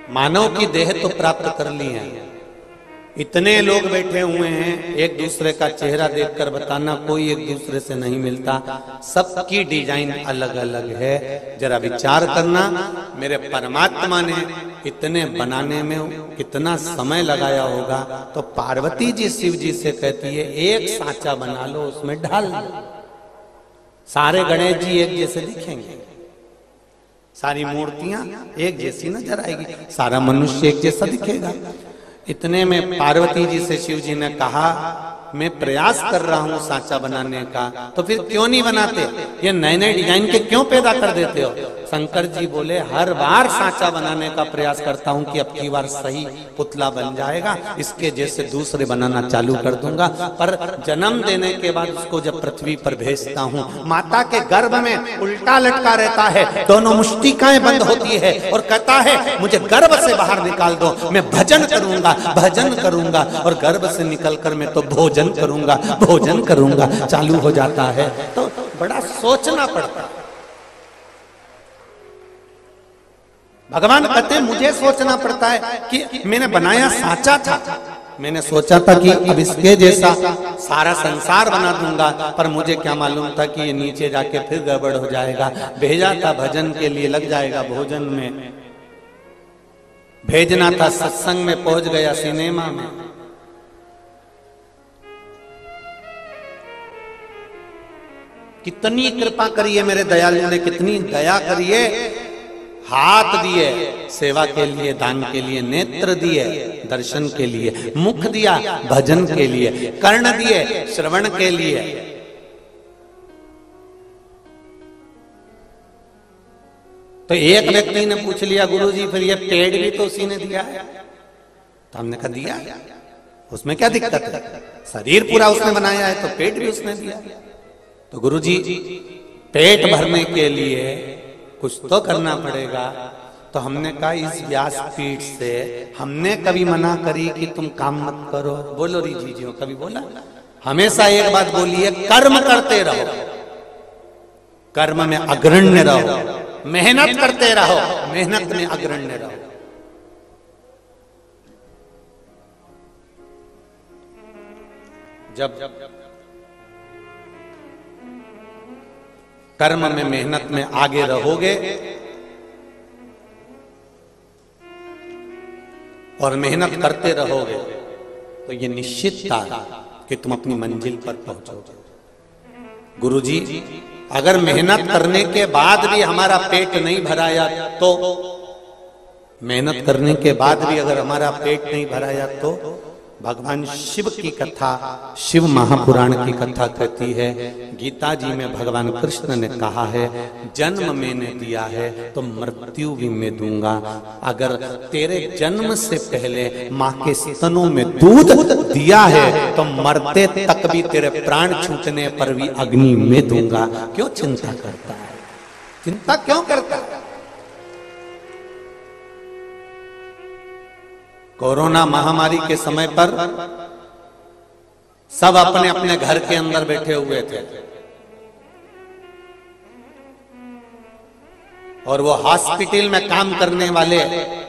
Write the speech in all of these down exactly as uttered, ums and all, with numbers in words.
मानव की देह तो प्राप्त कर ली है, इतने लोग बैठे हुए हैं, एक दूसरे का चेहरा देखकर बताना कोई एक दूसरे से नहीं मिलता, सबकी डिजाइन अलग अलग है। जरा विचार करना, मेरे परमात्मा ने इतने बनाने में कितना समय लगाया होगा। तो पार्वती जी शिव जी से कहती है एक सांचा बना लो, उसमें डाल लो, सारे गणेश जी एक जैसे दिखेंगे, सारी मूर्तियां एक जैसी नजर आएगी, सारा मनुष्य एक जैसा दिखेगा। इतने में पार्वती जी से शिव जी ने कहा मैं प्रयास कर रहा हूं सांचा बनाने का, तो फिर क्यों नहीं बनाते, ये नए नए डिजाइन के क्यों पैदा कर देते हो। शंकर जी बोले हर बार सांचा बनाने का प्रयास करता हूं कि अब की बार सही पुतला बन जाएगा, इसके जैसे दूसरे बनाना चालू कर दूंगा। पर जन्म देने के बाद उसको जब पृथ्वी पर भेजता हूं, माता के गर्भ में उल्टा लटका रहता है, दोनों मुष्टिकाएं बंद होती है और कहता है मुझे गर्भ से बाहर निकाल दो, मैं भजन करूंगा भजन करूंगा, और गर्भ से निकलकर मैं तो भोजन करूंगा भोजन करूंगा चालू हो जाता है। तो बड़ा सोचना पड़ता है। भगवान कहते मुझे सोचना पड़ता है कि मैंने बनाया सांचा था, मैंने सोचा था कि अब इसके जैसा सारा संसार बना दूंगा, पर मुझे क्या मालूम था कि ये नीचे जाके फिर गड़बड़ हो जाएगा। भेजा था भजन के लिए, लग जाएगा भोजन में, भेजना था सत्संग में, पहुंच गया सिनेमा में। कितनी कृपा करिए मेरे दयालु ने, कितनी दया करिए, हाथ दिए सेवा के लिए, दान के लिए, नेत्र दिए दर्शन के लिए, मुख दिया भजन के लिए, कर्ण दिए श्रवण के लिए। तो एक व्यक्ति ने पूछ लिया गुरुजी फिर ये पेड़ भी तो उसी ने दिया है, तो हमने कहा दिया, उसमें क्या दिक्कत है, शरीर पूरा उसने बनाया है तो पेट भी उसने दिया। तो गुरुजी पेट भरने के लिए कुछ तो करना पड़ेगा। तो हमने कहा इस व्यासपीठ से हमने कभी मना करी कि तुम काम मत करो, बोलो रीजी जी कभी बोला? हमेशा एक बात बोलिए, कर्म करते रहो, कर्म में अग्रण्य रहो, मेहनत करते रहो, मेहनत में अग्रण्य रहो। जब जब कर्म में मेहनत में आगे रहोगे और मेहनत करते रहोगे तो ये निश्चित था कि तुम अपनी मंजिल पर पहुंचोगे। गुरुजी अगर मेहनत करने के बाद भी हमारा पेट नहीं भराया तो, मेहनत करने के बाद भी अगर हमारा पेट नहीं भराया तो भगवान शिव की कथा, शिव महापुराण की कथा कहती है, गीता जी में भगवान कृष्ण ने कहा है जन्म मैंने दिया है तो मृत्यु भी मैं दूंगा। अगर तेरे जन्म से पहले माँ के स्तनों में दूध दिया है तो मरते तक भी तेरे प्राण छूटने पर भी अग्नि में दूंगा। क्यों चिंता करता है, चिंता क्यों करता है? कोरोना महामारी के समय पर सब अपने अपने घर के अंदर बैठे हुए थे और वो हॉस्पिटल में काम करने वाले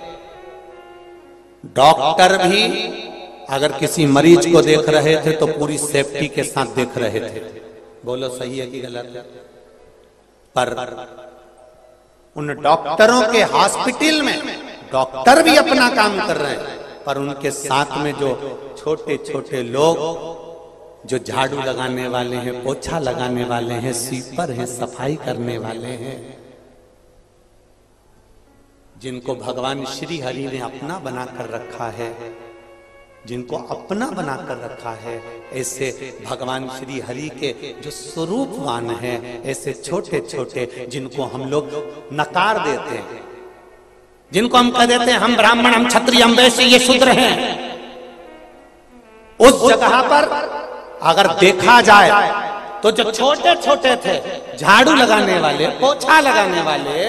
डॉक्टर भी अगर किसी मरीज को देख रहे थे तो पूरी सेफ्टी के साथ देख रहे थे। बोलो सही है कि गलत है? पर उन डॉक्टरों के हॉस्पिटल में डॉक्टर भी अपना काम कर रहे हैं, पर उनके साथ में जो छोटे छोटे लोग जो झाड़ू लगाने वाले हैं, पोछा लगाने वाले हैं, स्वीपर हैं, सफाई करने वाले हैं, जिनको भगवान श्री हरि ने अपना बनाकर रखा है, जिनको अपना बनाकर रखा है, ऐसे भगवान श्री हरि के जो स्वरूपवान हैं, ऐसे छोटे छोटे जिनको हम लोग नकार देते हैं, जिनको हम कह देते हैं हम ब्राह्मण, हम क्षत्रिय, हम वैश्य, ये शूद्र हैं, उस जगह पर अगर देखा जाए तो जो छोटे छोटे थे झाड़ू लगाने वाले, पोछा लगाने वाले,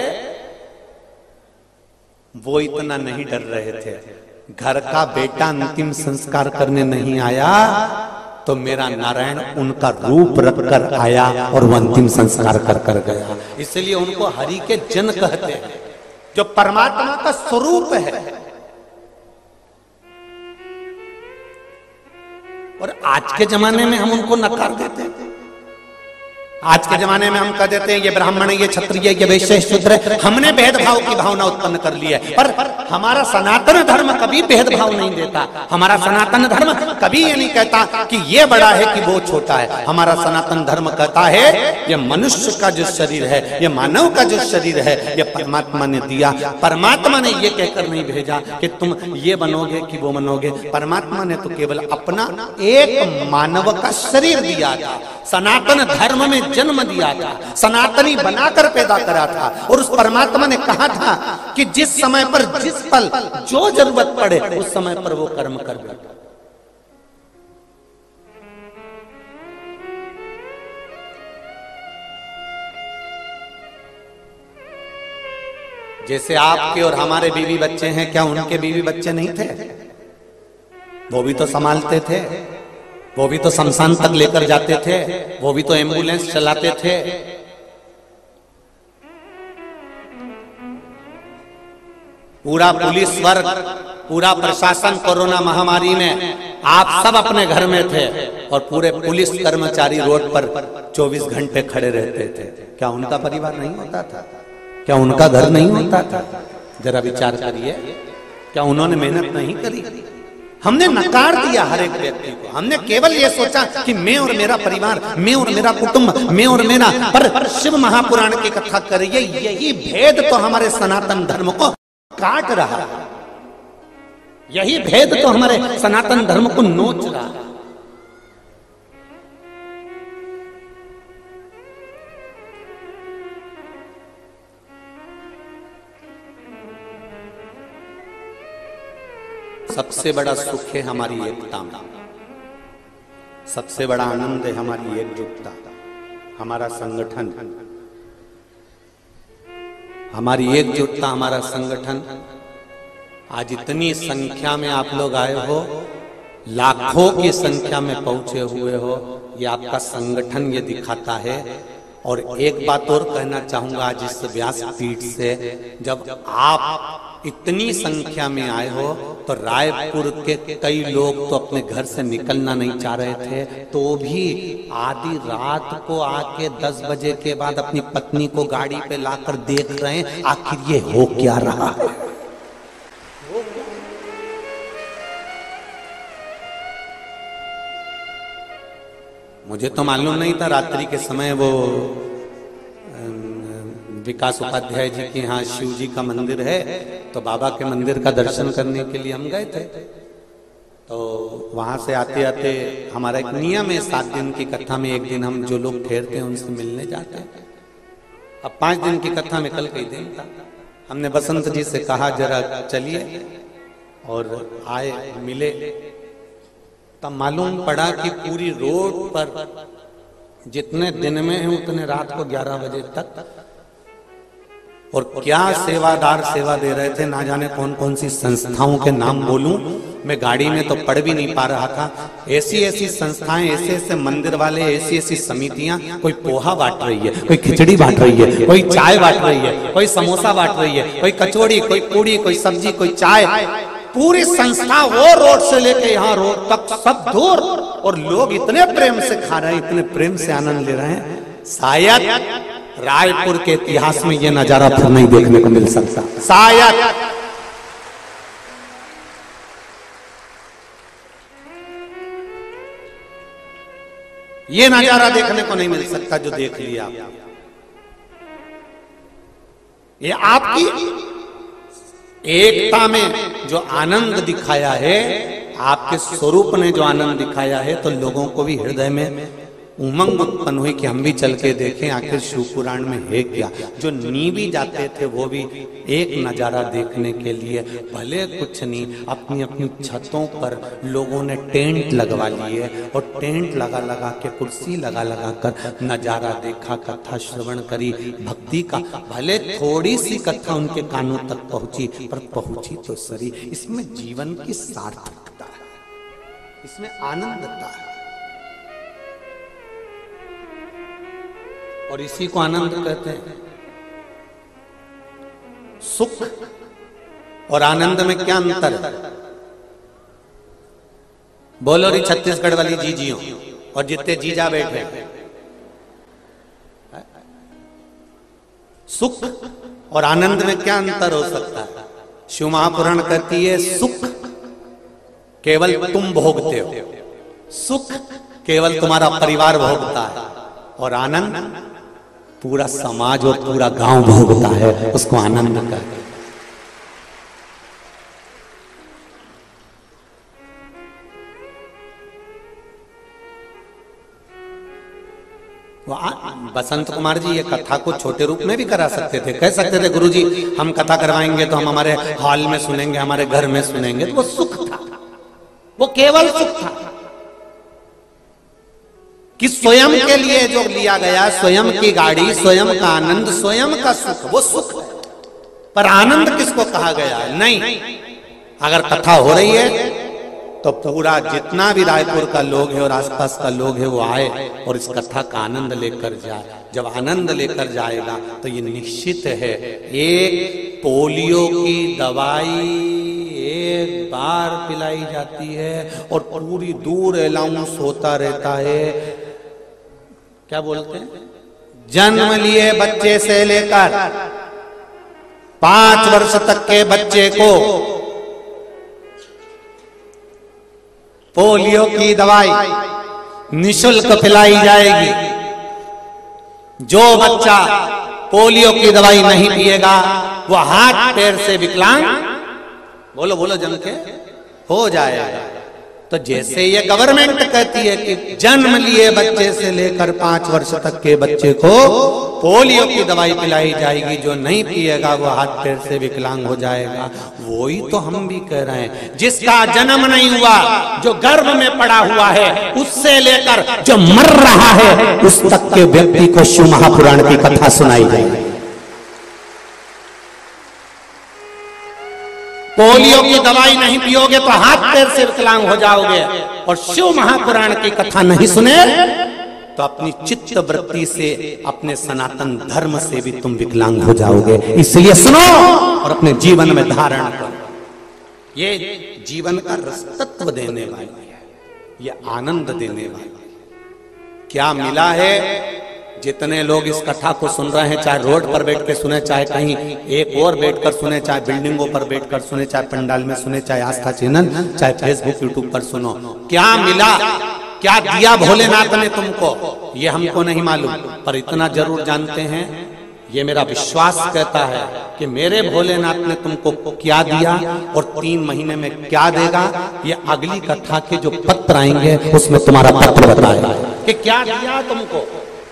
वो इतना नहीं डर रहे थे। घर का बेटा अंतिम संस्कार करने नहीं आया तो मेरा नारायण उनका रूप रखकर आया और वो अंतिम संस्कार कर कर गया। इसलिए उनको हरि के जन कहते हैं। जो परमात्मा का स्वरूप है। और आज के जमाने में हम उनको नकार देते हैं। आज के जमाने में हम कह देते हैं ये ब्राह्मण है, ये क्षत्रिय, ये वैश्य, शूद्र है। हमने भेदभाव की भावना उत्पन्न कर ली है, पर हमारा सनातन धर्म कभी भेदभाव नहीं देता। हमारा सनातन धर्म कभी ये नहीं कहता कि ये बड़ा है कि वो छोटा है। हमारा सनातन धर्म कहता है ये मनुष्य का जो शरीर है, ये मानव का जो शरीर है, ये परमात्मा ने दिया। परमात्मा ने ये कहकर नहीं भेजा कि तुम ये बनोगे कि वो बनोगे। परमात्मा ने तो केवल अपना एक मानव का शरीर दिया था, सनातन धर्म में जन्म दिया था, सनातनी बनाकर पैदा करा था। और उस परमात्मा ने कहा था कि जिस समय पर जिस पल जो जरूरत पड़े उस समय पर वो कर्म कर बैठा। जैसे आपके और हमारे बीवी बच्चे हैं, क्या उनके बीवी बच्चे नहीं थे? वो भी तो संभालते थे, वो भी तो शमशान तक लेकर जाते थे, वो भी तो एम्बुलेंस चलाते थे। पूरा पुलिस वर्ग, पूरा प्रशासन कोरोना महामारी में आप सब अपने घर में थे और पूरे पुलिस कर्मचारी रोड पर चौबीस घंटे खड़े रहते थे। क्या उनका परिवार नहीं होता था? क्या उनका घर नहीं होता था? जरा विचार करिए, क्या उन्होंने मेहनत नहीं करी? हमने नकार दिया हर एक व्यक्ति को। हमने केवल ये सोचा कि मैं और मेरा परिवार, मैं और मेरा कुटुंब, मैं और मेरा। पर शिव महापुराण की कथा करिए, यही भेद तो हमारे सनातन धर्म को काट रहा है, यही भेद तो हमारे सनातन धर्म को नोच रहा है। सबसे बड़ा सुख है हमारी एकता में, सबसे बड़ा आनंद है हमारी एकजुटता, हमारा संगठन, हमारी एकजुटता, हमारा संगठन। आज इतनी संख्या में आप लोग आए हो, लाखों की संख्या में पहुंचे हुए हो, ये आपका संगठन ये दिखाता है। और एक बात और कहना चाहूंगा आज इस व्यासपीठ से, जब आप इतनी संख्या में आए हो तो रायपुर के कई लोग तो अपने घर से निकलना नहीं चाह रहे थे, तो भी आधी रात को आके दस बजे के बाद अपनी पत्नी को गाड़ी पे लाकर देख रहे हैं आखिर ये हो क्या रहा है। मुझे तो मालूम नहीं था, रात्रि के समय वो विकास उपाध्याय जी के यहाँ शिव जी का मंदिर है, तो बाबा के मंदिर का दर्शन करने के लिए हम गए थे। तो वहां से आते आते हमारा एक नियम है, सात दिन की कथा में एक दिन हम जो लोग ठहरते हैं उनसे मिलने जाते हैं। अब पांच दिन की कथा में कल कई दिन था। हमने बसंत जी से कहा जरा चलिए, और आए, मिले। तब मालूम पड़ा कि पूरी रोड पर जितने दिन में है उतने रात को ग्यारह बजे तक, और क्या सेवादार सेवा दे रहे थे। ना जाने कौन कौन सी संस्थाओं के नाम बोलूं, मैं गाड़ी में तो पढ़ भी नहीं पा रहा था। ऐसी ऐसी संस्थाएं, ऐसे ऐसे मंदिर वाले, ऐसी ऐसी समितियां, कोई पोहा बांट रही है, कोई खिचड़ी बांट रही है, कोई चाय बांट रही है, कोई समोसा बांट रही है, कोई कचौड़ी, कोई पूड़ी, कोई सब्जी, कोई चाय। पूरी संस्था वो रोड से लेके यहाँ रोड तक सब दूर, और लोग इतने प्रेम से खा रहे हैं, इतने प्रेम से आनंद ले रहे हैं। शायद रायपुर के इतिहास में ये नजारा फिर नहीं देखने को मिल सकता, शायद। ये नजारा देखने को नहीं मिल सकता जो देख लिया। ये आपकी एकता में जो आनंद दिखाया है, आपके स्वरूप ने जो आनंद दिखाया है, तो लोगों को भी हृदय में उमंग उत्पन्न हुई कि हम भी चल के देखें आखिर शिव पुराण में है क्या। जो नी भी जाते थे वो भी एक नजारा देखने के लिए, भले कुछ नहीं, अपनी अपनी छतों पर लोगों ने टेंट लगवा लिए, और टेंट लगा लगा के, कुर्सी लगा लगा कर नजारा देखा, कथा श्रवण करी, भक्ति का। भले थोड़ी सी कथा उनके कानों तक पहुंची, पर पहुंची तो सही। इसमें जीवन की सार्थकता है, इसमें आनंदता है, और इसी को आनंद कहते हैं। सुख और आनंद में क्या अंतर है? बोलो री छत्तीसगढ़ वाली जीजियों और जितने जीजा बैठे, सुख और आनंद में क्या अंतर हो सकता है? शिव महापुराण कहती है सुख केवल तुम भोगते हो, सुख केवल तुम्हारा परिवार भोगता है, और आनंद पूरा समाज और पूरा गांव भोगता है। उसको आनंद कहते हैं। बसंत कुमार जी ये कथा को छोटे रूप में भी करा सकते थे, कह सकते थे गुरुजी हम कथा करवाएंगे तो हम हमारे हॉल में सुनेंगे, हमारे घर में सुनेंगे। तो वो सुख था, वो केवल सुख था कि स्वयं के लिए जो लिया गया, स्वयं की गाड़ी, स्वयं का आनंद, स्वयं का सुख, वो सुख है। पर आनंद किसको कहा गया है? नहीं, अगर कथा हो रही है तो पूरा जितना भी रायपुर का लोग है और आसपास का लोग है वो आए और इस कथा का आनंद लेकर जाए। जब आनंद लेकर जाएगा तो ये निश्चित है एक पोलियो की दवाई एक बार पिलाई जाती है और पूरी दूर अलाउंस होता रहता है। क्या बोलते हैं? जन्म लिए बच्चे से लेकर पांच वर्ष तक के बच्चे को पोलियो की दवाई निशुल्क पिलाई जाएगी। जो बच्चा पोलियो की दवाई नहीं पिएगा वो हाथ पैर से विकलांग, बोलो बोलो जम के, हो जाएगा। तो जैसे ये गवर्नमेंट कहती है कि जन्म लिए बच्चे से लेकर पांच वर्ष तक के बच्चे को पोलियो की दवाई पिलाई जाएगी, जो नहीं पिएगा वो हाथ पैर से विकलांग हो जाएगा, वही तो हम भी कह रहे हैं। जिसका जन्म नहीं हुआ, जो गर्भ में पड़ा हुआ है, उससे लेकर जो मर रहा है उस तक के व्यक्ति को शिव महापुराण की कथा सुनाई जाएगी। पोलियो की दवाई नहीं पियोगे तो हाथ पैर से विकलांग हो जाओगे, और शिव महापुराण की कथा नहीं सुने तो अपनी चित्त वृत्ति से, अपने सनातन धर्म से भी तुम विकलांग हो जाओगे। इसलिए सुनो और अपने जीवन में धारण करो। ये जीवन का रसतत्व देने वाली है, ये आनंद देने वाली है। क्या मिला है? जितने लोग इस कथा को सुन रहे हैं, चाहे रोड पर बैठ के सुने, चाहे कहीं एक और बैठकर सुने, चाहे बिल्डिंगों पर बैठकर सुने, चाहे पंडाल में सुने, चाहे आस्था चैनल, चाहे फेसबुक यूट्यूब पर सुनो, क्या मिला, क्या दिया भोलेनाथ ने तुमको, ये हमको नहीं मालूम। पर इतना जरूर जानते हैं, ये मेरा विश्वास कहता है कि मेरे भोलेनाथ ने तुमको क्या दिया और तीन महीने में क्या देगा, ये अगली कथा के जो पत्र आएंगे उसमें तुम्हारा पत्र बताएगा कि क्या दिया तुमको,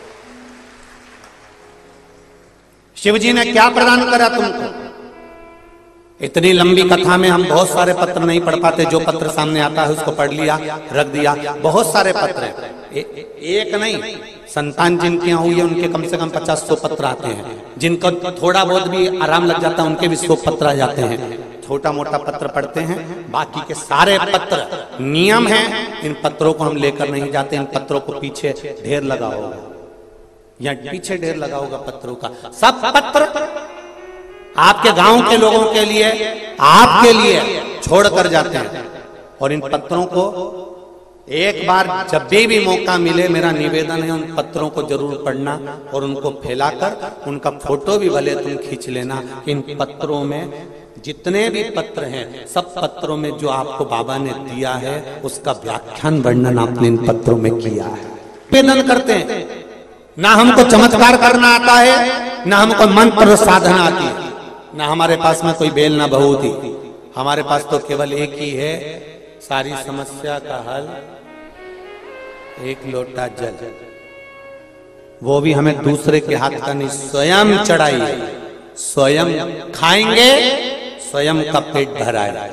शिवजी ने क्या प्रदान करा तुमको। इतनी लंबी कथा में हम बहुत सारे पत्र नहीं पढ़ पाते। जो पत्र सामने आता है उसको पढ़ लिया, रख दिया। बहुत सारे पत्र हैं, ए, एक नहीं, संतान जिनकी हुई है उनके कम से कम पचास सौ पत्र आते हैं। जिनको थोड़ा बहुत भी आराम लग जाता है उनके भी सौ पत्र आ जाते हैं। छोटा मोटा पत्र पढ़ते हैं, बाकी के सारे पत्र नियम है। इन पत्रों को हम लेकर नहीं जाते, इन पत्रों को पीछे ढेर लगा होगा, या पीछे ढेर लगा होगा पत्रों का। सब पत्र आपके गांव के लोगों के लिए, आपके लिए छोड़ कर जाते हैं। और इन पत्रों को एक बार जब भी भी मौका मिले, मेरा निवेदन है उन पत्रों को जरूर पढ़ना और उनको फैलाकर उनका फोटो भी भले तुम खींच लेना। इन पत्रों में जितने भी पत्र हैं, सब पत्रों में जो आपको बाबा ने दिया है उसका व्याख्यान वर्णन आपने इन पत्रों में किया है। निवेदन करते हैं, ना हमको चमत्कार करना आता है, ना हमको मंत्र साधना आती है, ना हमारे पास में कोई बेल ना बहू थी। हमारे पास तो केवल एक ही है सारी समस्या का हल, एक लोटा जल। वो भी हमें दूसरे के हाथ का नहीं, स्वयं चढ़ाइए, स्वयं खाएंगे, स्वयं का पेट भराए,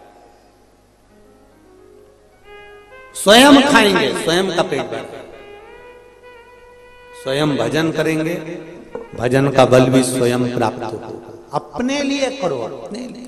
स्वयं खाएंगे, स्वयं का पेट भराए, स्वयं भजन करेंगे, भजन का बल भी स्वयं प्राप्त हो। अपने लिए करो, अपने लिए।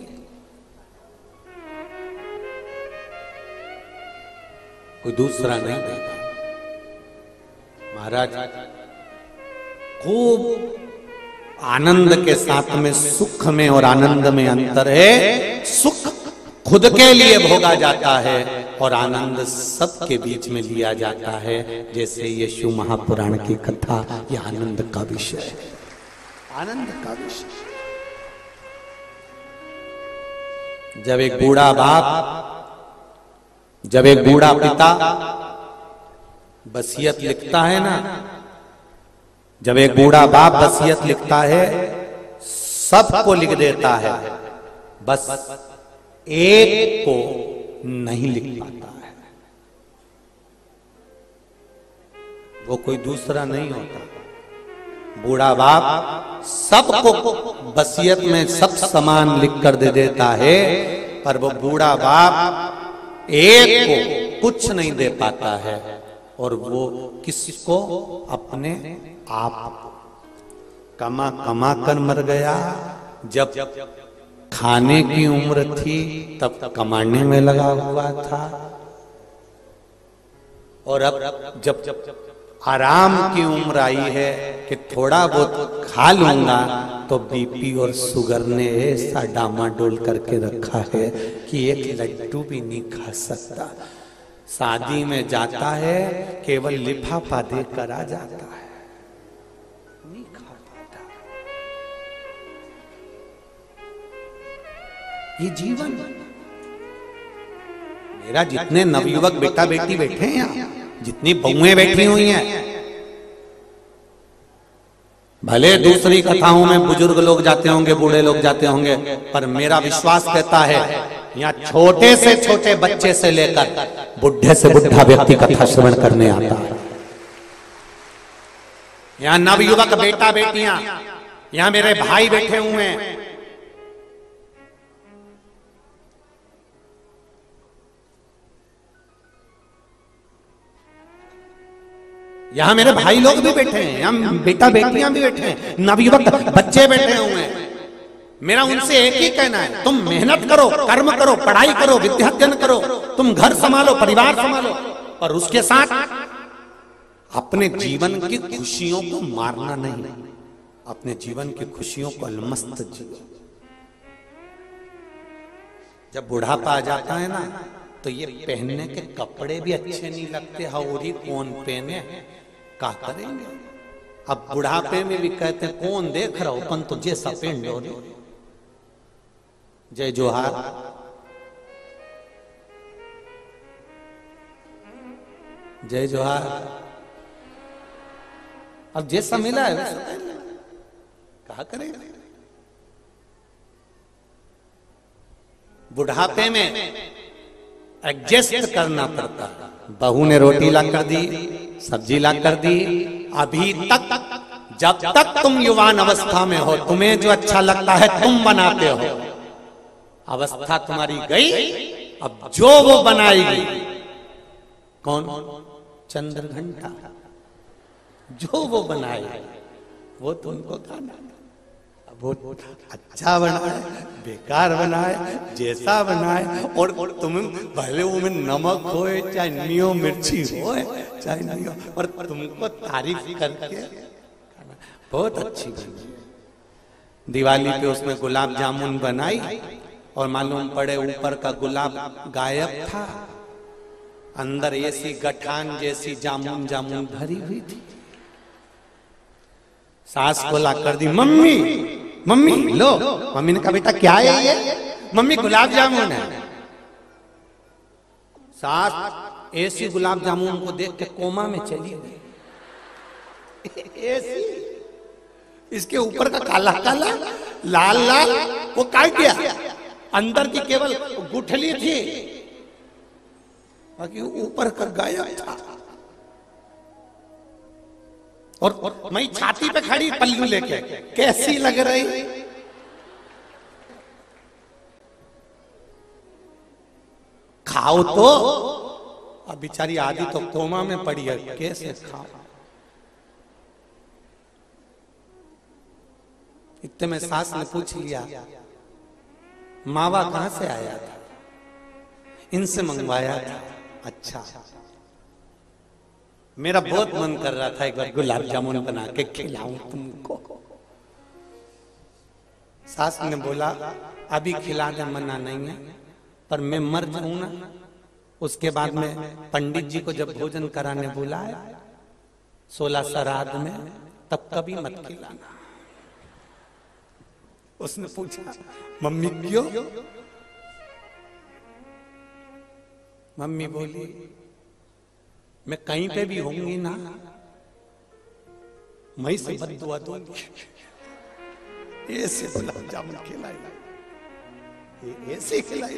कोई दूसरा नहीं देगा। महाराज खूब आनंद के साथ में सुख में और आनंद में अंतर है। सुख खुद के लिए भोगा जाता है और आनंद सबके बीच में लिया जाता है। जैसे यीशु महापुराण की कथा, यह आनंद का विषय है, आनंद का विषय। जब एक बूढ़ा बाप, जब एक बूढ़ा पिता वसीयत लिखता है ना, जब एक बूढ़ा बाप वसीयत लिखता है, सबको लिख देता है, बस एक को नहीं लिख पाता है। वो कोई दूसरा नहीं होता। बूढ़ा बाप सबको वसीयत में सब सामान लिख कर दे देता है, पर वो बूढ़ा बाप एक को कुछ नहीं दे पाता है। और वो किसको? अपने आप। कमा कमा कर मर गया। जब खाने की उम्र थी तब कमाने में लगा हुआ था, और अब जब जब आराम की उम्र आई है कि थोड़ा बहुत खा लूंगा, तो बीपी और शुगर ने ऐसा डामाडोल करके रखा है कि एक लड्डू भी नहीं खा सकता। शादी में जाता है, केवल लिफाफा देकर आ जाता है, नहीं खा पाता। ये जीवन। मेरा जितने नवयुवक बेटा बेटी बैठे हैं यहाँ, जितनी बहुएं बैठी हुई हैं, भले दूसरी कथाओं में बुजुर्ग लोग जाते होंगे, बूढ़े लोग जाते होंगे, पर मेरा विश्वास कहता है यहाँ छोटे से छोटे बच्चे से लेकर बुढ़े से बुढ़ा व्यक्ति कथा श्रवण करने आता है। यहाँ नवयुवक बेटा बेटियां, यहाँ मेरे भाई बैठे हुए हैं, यहाँ मेरे भाई लोग भी बैठे हैं, यहाँ बेटा बेटियां भी बैठे हैं, नवयुवक बच्चे बैठे हुए हैं। मेरा उनसे एक ही कहना है, तुम मेहनत करो, कर्म करो, पढ़ाई करो, विद्यार्जन करो, तुम घर संभालो, परिवार संभालो, और उसके साथ अपने जीवन की खुशियों को मारना नहीं, अपने जीवन की खुशियों को अलमस्त जियो। जब बुढ़ापा आ जाता है ना, तो ये पहनने के कपड़े भी अच्छे नहीं लगते, हौरी कौन पहने, क्या करेंगे। अब बुढ़ापे में भी कहते हैं कौन देख रहा हो, अपन तो जैसा पहन लो। जय जोहार। जय जोहार। अब जैसा मिला है वैसा कहा करेंगे। बुढ़ापे में एडजस्ट करना पड़ता। बहू ने रोटी ला कर दी, सब्जी ला कर दी, अभी तक जब तक तुम युवान अवस्था में हो, तुम्हें जो अच्छा लगता है तुम बनाते हो। अवस्था तुम्हारी गई, अब जो वो बनाएगी, कौन? चंद्र घंटा। जो वो बनाए वो तुमको खाना। अब वो अच्छा बनाए, बेकार बनाए, जैसा बनाए, और तुम भले वो में नमक हो चाहे नहीं हो, मिर्ची हो चाहे नहीं हो, और तुमको तारीफ करके बहुत अच्छी बनी। दिवाली पे उसमें गुलाब जामुन बनाई और मालूम पड़े ऊपर का गुलाब गायब था, अंदर ऐसी गठान जैसी जामुन जामुन भरी हुई थी। सास को ला कर दी, मम्मी मम्मी लो। मम्मी ने कहा बेटा क्या है ये? मम्मी गुलाब जामुन है। सास ऐसी गुलाब जामुन को देख के कोमा में चली गई। ऐसी इसके ऊपर का काला काला लाल लाल वो काट गया, अंदर की केवल गुठली थी, बाकी ऊपर का गायब था। और, और मैं छाती पे खड़ी पल्लू लेके, कैसी लग रही? खाओ तो। अब बेचारी आदि तो कोमा में पड़ी है, कैसे खाओ? इतने में सास ने पूछ लिया मावा कहां से आया था? इनसे मंगवाया था। अच्छा, मेरा बहुत मन कर रहा था एक बार गुलाब जामुन बना के खिलाऊं तुमको। सास ने बोला अभी खिला दे, मना नहीं है, पर मैं मर जाऊं ना, उसके बाद में पंडित जी को जब भोजन कराने बुलाए सोलह श्राद्ध में, तब कभी मत खिलाना। उसने पूछा मम्मी क्यों? मम्मी बोली मैं कहीं पे भी होंगी ना, मैं से बद्दुआ दूंगी। ऐसे गुलाब जामुन खिलाई, ऐसे खिलाई।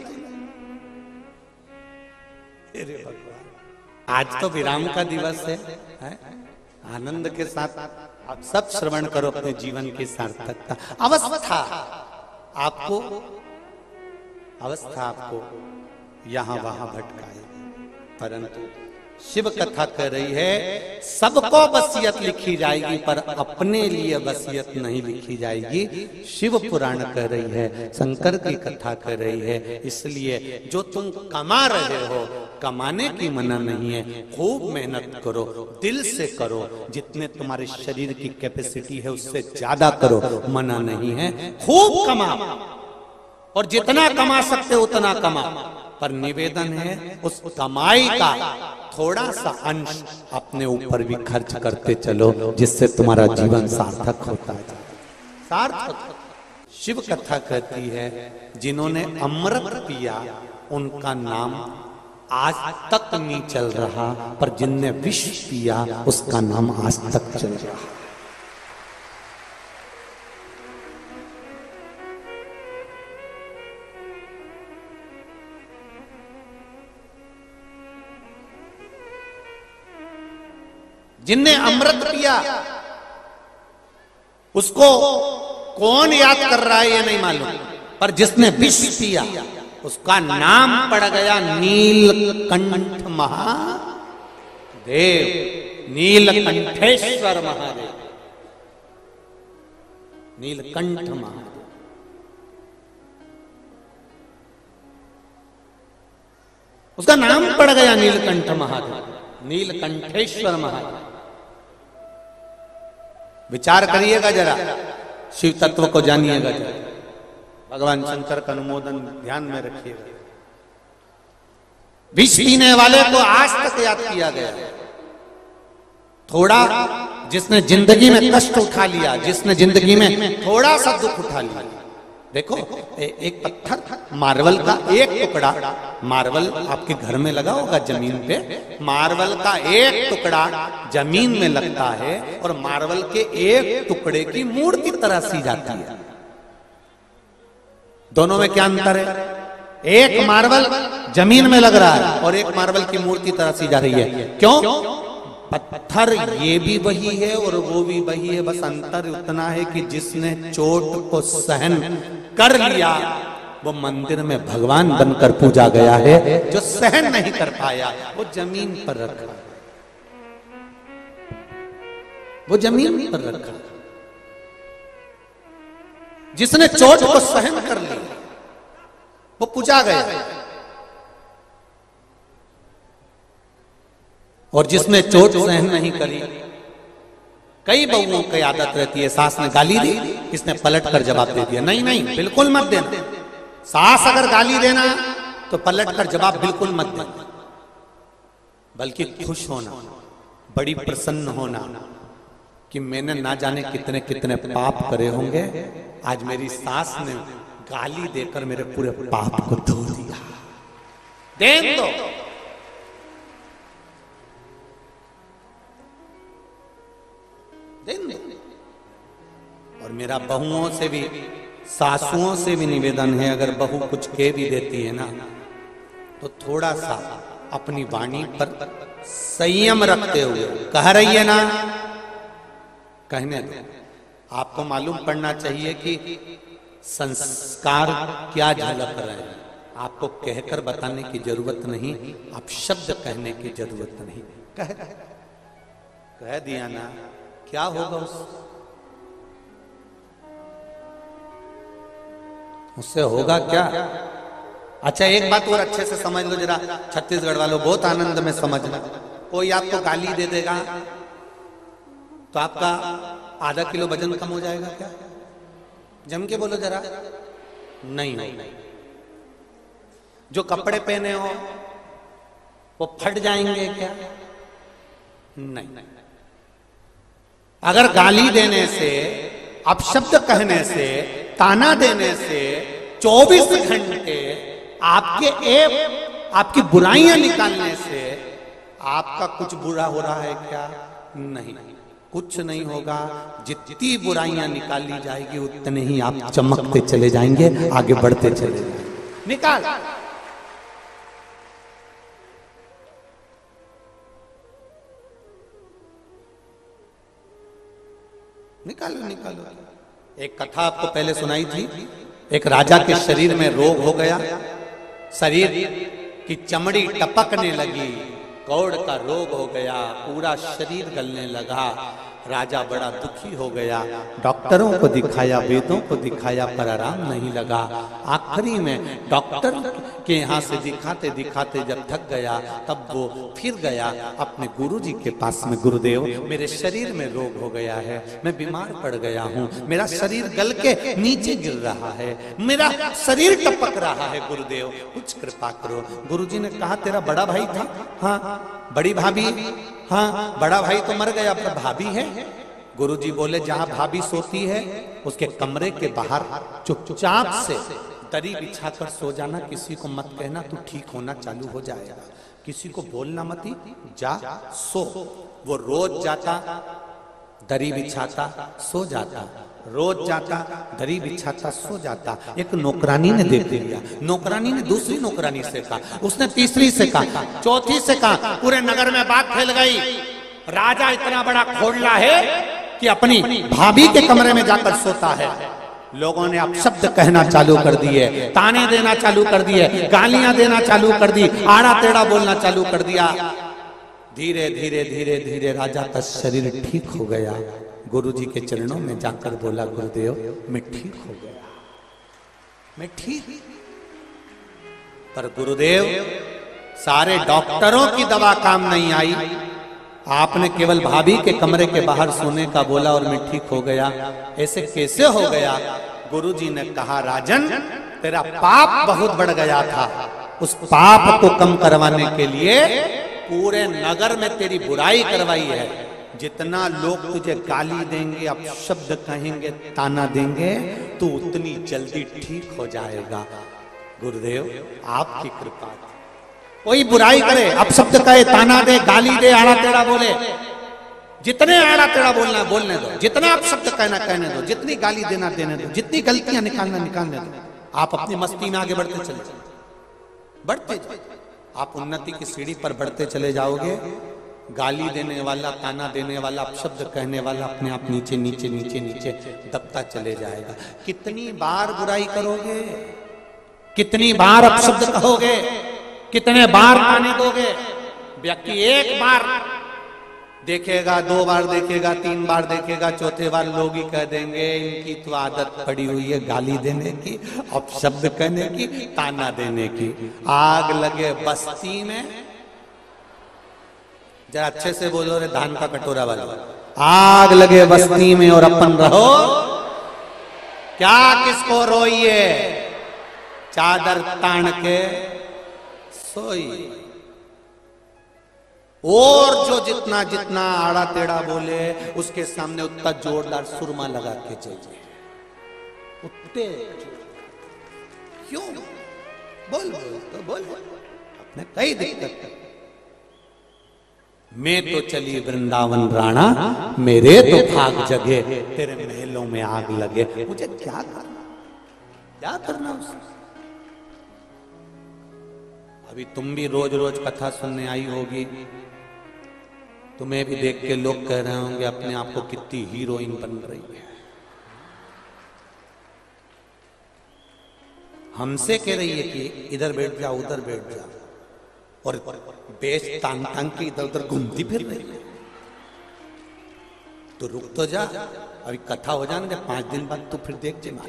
अरे भगवान, आज तो विराम का दिवस है, है? आनंद के साथ आप सब श्रवण करो अपने जीवन की सार्थकता। अवस्था आपको अवस्था आपको यहां वहां भटकाए, परंतु शिव कथा कह रही है सबको वसीयत लिखी जाएगी, पर अपने लिए वसीयत नहीं लिखी जाएगी। शिव पुराण कह रही है, शंकर की कथा कह रही है। इसलिए जो तुम कमा रहे हो, कमाने की मना नहीं है, खूब मेहनत करो, दिल से करो, जितने तुम्हारे शरीर की कैपेसिटी है उससे ज्यादा करो, मना नहीं है। खूब कमाओ और जितना कमा सकते उतना कमाओ, पर निवेदन है उस कमाई का थोड़ा सा अंश अपने ऊपर भी खर्च करते चलो, जिससे तुम्हारा जीवन सार्थक होता है। सार्थक शिव कथा कहती है जिन्होंने अमृत पिया उनका नाम आज तक नहीं चल रहा, पर जिनने विष पिया उसका नाम आज तक चल रहा। जिनने अमृत पिया उसको कौन याद कर रहा है ये नहीं मालूम, पर जिसने विष पिया उसका नाम पड़ गया नीलकंठ महादेव, नीलकंठेश्वर महादेव, नीलकंठ महादेव। उसका नाम पड़ गया नीलकंठ महादेव, नीलकंठेश्वर महादेव। विचार करिएगा जरा, शिव तत्व को जानिएगा जरा, भगवान शंकर का अनुमोदन ध्यान में रखिएगा। विष पीने वाले को आज तक याद किया गया, थोड़ा जिसने जिंदगी में कष्ट उठा लिया, जिसने जिंदगी में थोड़ा सा दुख उठा लिया। देखो ए, एक पत्थर मार्बल का एक टुकड़ा, मार्बल आपके घर में लगा होगा जमीन पे, मार्बल का एक टुकड़ा जमीन में लगता है और मार्बल के एक टुकड़े की मूर्ति तराशी जाती है। दोनों में क्या अंतर है? एक मार्बल जमीन में लग रहा है और एक मार्बल की मूर्ति तराशी जा रही है। क्यों? पत्थर ये भी वही है और वो भी वही है, बस अंतर उतना है कि जिसने चोट को सहन कर लिया वो मंदिर में भगवान बनकर पूजा गया है, जो सहन नहीं कर पाया वो जमीन पर रखा, वो जमीन पर रखा। जिसने चोट को सहन कर लिया वो पूजा गया, और जिसने चोट सहन नहीं करी, कई बहुओं की आदत रहती है, सास ने गाली दी, इसने पलट कर जवाब दे दिया। नहीं नहीं, बिल्कुल मत देना। सास अगर गाली देना तो पलट कर जवाब बिल्कुल मत देना, बल्कि खुश होना, बड़ी प्रसन्न होना कि मैंने ना जाने कितने कितने पाप करे होंगे, आज मेरी सास ने गाली देकर मेरे पूरे पाप को धो दिया। देन दो, देन दो। और मेरा बहुओं से भी, सासुओं से भी निवेदन है, अगर बहू कुछ कह भी देती है ना तो थोड़ा सा अपनी वाणी पर संयम रखते हुए कह रही है ना, कहने दो। आपको मालूम पड़ना चाहिए कि संस्कार क्या झलक रहे हैं। आपको कहकर बताने की जरूरत नहीं, आप शब्द कहने की जरूरत नहीं। कह कह दिया ना, क्या होगा उस उससे होगा क्या? अच्छा एक बात और अच्छे से समझ लो जरा, छत्तीसगढ़ वालों बहुत आनंद में समझना। कोई आपको गाली दे देगा तो आपका आधा किलो वजन कम हो जाएगा क्या? जम के बोलो जरा, नहीं नहीं। जो कपड़े पहने हो वो फट जाएंगे क्या? नहीं। अगर गाली देने से, अपशब्द कहने से, ताना देने से चौबीस घंटे आपके एक आपकी बुराइयां निकालने से आपका कुछ बुरा हो रहा है क्या? नहीं, कुछ नहीं होगा। जितनी बुराइयां निकाली जाएगी उतने ही आप चमकते चले जाएंगे, आगे बढ़ते चले जाएंगे। निकाल, निकालो निकालो। एक कथा आपको पहले सुनाई थी। एक राजा के शरीर में रोग हो गया, शरीर की चमड़ी टपकने लगी, कौड़ का रोग हो गया, पूरा शरीर गलने लगा। राजा बड़ा दुखी हो गया, डॉक्टरों को दिखाया, वेदों को दिखाया, पर आराम नहीं लगा। आखिरी में डॉक्टर के यहाँ से दिखाते दिखाते जब थक गया, तब वो फिर गया अपने गुरुजी के पास में। गुरुदेव, मेरे शरीर में रोग हो गया है, मैं बीमार पड़ गया हूँ, मेरा शरीर गल के नीचे गिर रहा है, मेरा शरीर टपक रहा है, गुरुदेव कुछ कृपा करो। गुरुजी ने कहा, तेरा बड़ा भाई था? हाँ। बड़ी भाभी? हाँ। बड़ा भाई तो मर गया, पर भाभी है? गुरुजी बोले, जहां भाभी सोती है उसके कमरे के बाहर चुपचाप से दरी बिछाकर सो जाना, किसी को मत कहना, तू ठीक होना चालू हो जाएगा, किसी को बोलना मत, जा सो। वो रोज जाता, दरी बिछाता, सो जाता, रोज जाता, दरी बिछाता, सो जाता। एक नौकरानी ने देख लिया, नौकरानी ने दूसरी नौकरानी से कहा, उसने तीसरी से कहा, चौथी से कहा, पूरे नगर में बात फैल गई, राजा इतना बड़ा खोड़ला है कि अपनी भाभी के कमरे में जाकर सोता है। लोगों ने अपशब्द कहना चालू कर दिए, ताने देना चालू कर दिए, गालियां देना चालू कर दी, आड़ा टेढ़ा बोलना चालू कर दिया। धीरे धीरे धीरे धीरे राजा का शरीर ठीक हो गया। गुरुजी के चरणों में जाकर बोला, गुरुदेव मैं ठीक हो गया, मैं ठीक। पर गुरुदेव, सारे डॉक्टरों की दवा काम नहीं आई, आपने केवल भाभी के कमरे के बाहर सोने का बोला और मैं ठीक हो गया। ऐसे कैसे हो गया? गुरुजी ने कहा, राजन तेरा पाप बहुत बढ़ गया था, उस पाप को कम करवाने के लिए पूरे नगर में तेरी बुराई करवाई है। जितना लोग तुझे गाली देंगे, अपशब्द कहेंगे, ताना देंगे, तू उतनी जल्दी ठीक हो जाएगा। गुरुदेव आपकी कृपा। कोई बुराई करे, अपशब्द कहे, ताना दे, गाली दे, आड़ा टेढ़ा बोले, जितने आड़ा टेढ़ा बोलना बोलने दो, जितना अपशब्द कहना कहने दो, जितनी गाली देना देने दो, जितनी गलतियां निकालना निकालने दो। आप अपनी मस्ती में आगे बढ़ते चले जाओ, बढ़ते जाओ, आप उन्नति की सीढ़ी पर बढ़ते चले जाओगे। गाली देने वाला, ताना देने वाला, अपशब्द कहने वाला अपने आप नीचे नीचे नीचे नीचे दबता चले जाएगा। कितनी बार बुराई करोगे, कितनी बार अपशब्द कहोगे, कितने बार ताने दोगे? व्यक्ति एक बार देखेगा, दो बार देखेगा, तीन बार देखेगा, चौथे बार लोग ही कह देंगे इनकी तो आदत पड़ी हुई है गाली देने की, अपशब्द कहने की, ताना देने की। आग लगे बस्ती में, जरा अच्छे से बोलो रे धान का कटोरा वाला, आग लगे बस्ती में और अपन रहो क्या, किसको रोइए, चादर तान के सोई। और जो जितना जितना आड़ा टेढ़ा बोले उसके सामने उतना जोरदार सुरमा लगा के चाहिए, उतने क्यों बोल बोल तो बोल, अपने कई दिक्कत। मैं तो चली वृंदावन राणा, मेरे तो भाग जगे, तेरे महलों में आग लगे, मुझे क्या करना, क्या करना उससे? अभी तुम भी रोज रोज कथा सुनने आई होगी, तुम्हें भी देख के लोग कह रहे होंगे अपने आप को कितनी हीरोइन बन रही है। हमसे कह रही है कि इधर बैठ जाओ, उधर बैठ जाओ, और बेच टांग टांग के इधर उधर घूमती फिर रही है। तो रुक तो जा, अभी कथा हो जाने दे, पांच दिन बाद तो फिर देख जे।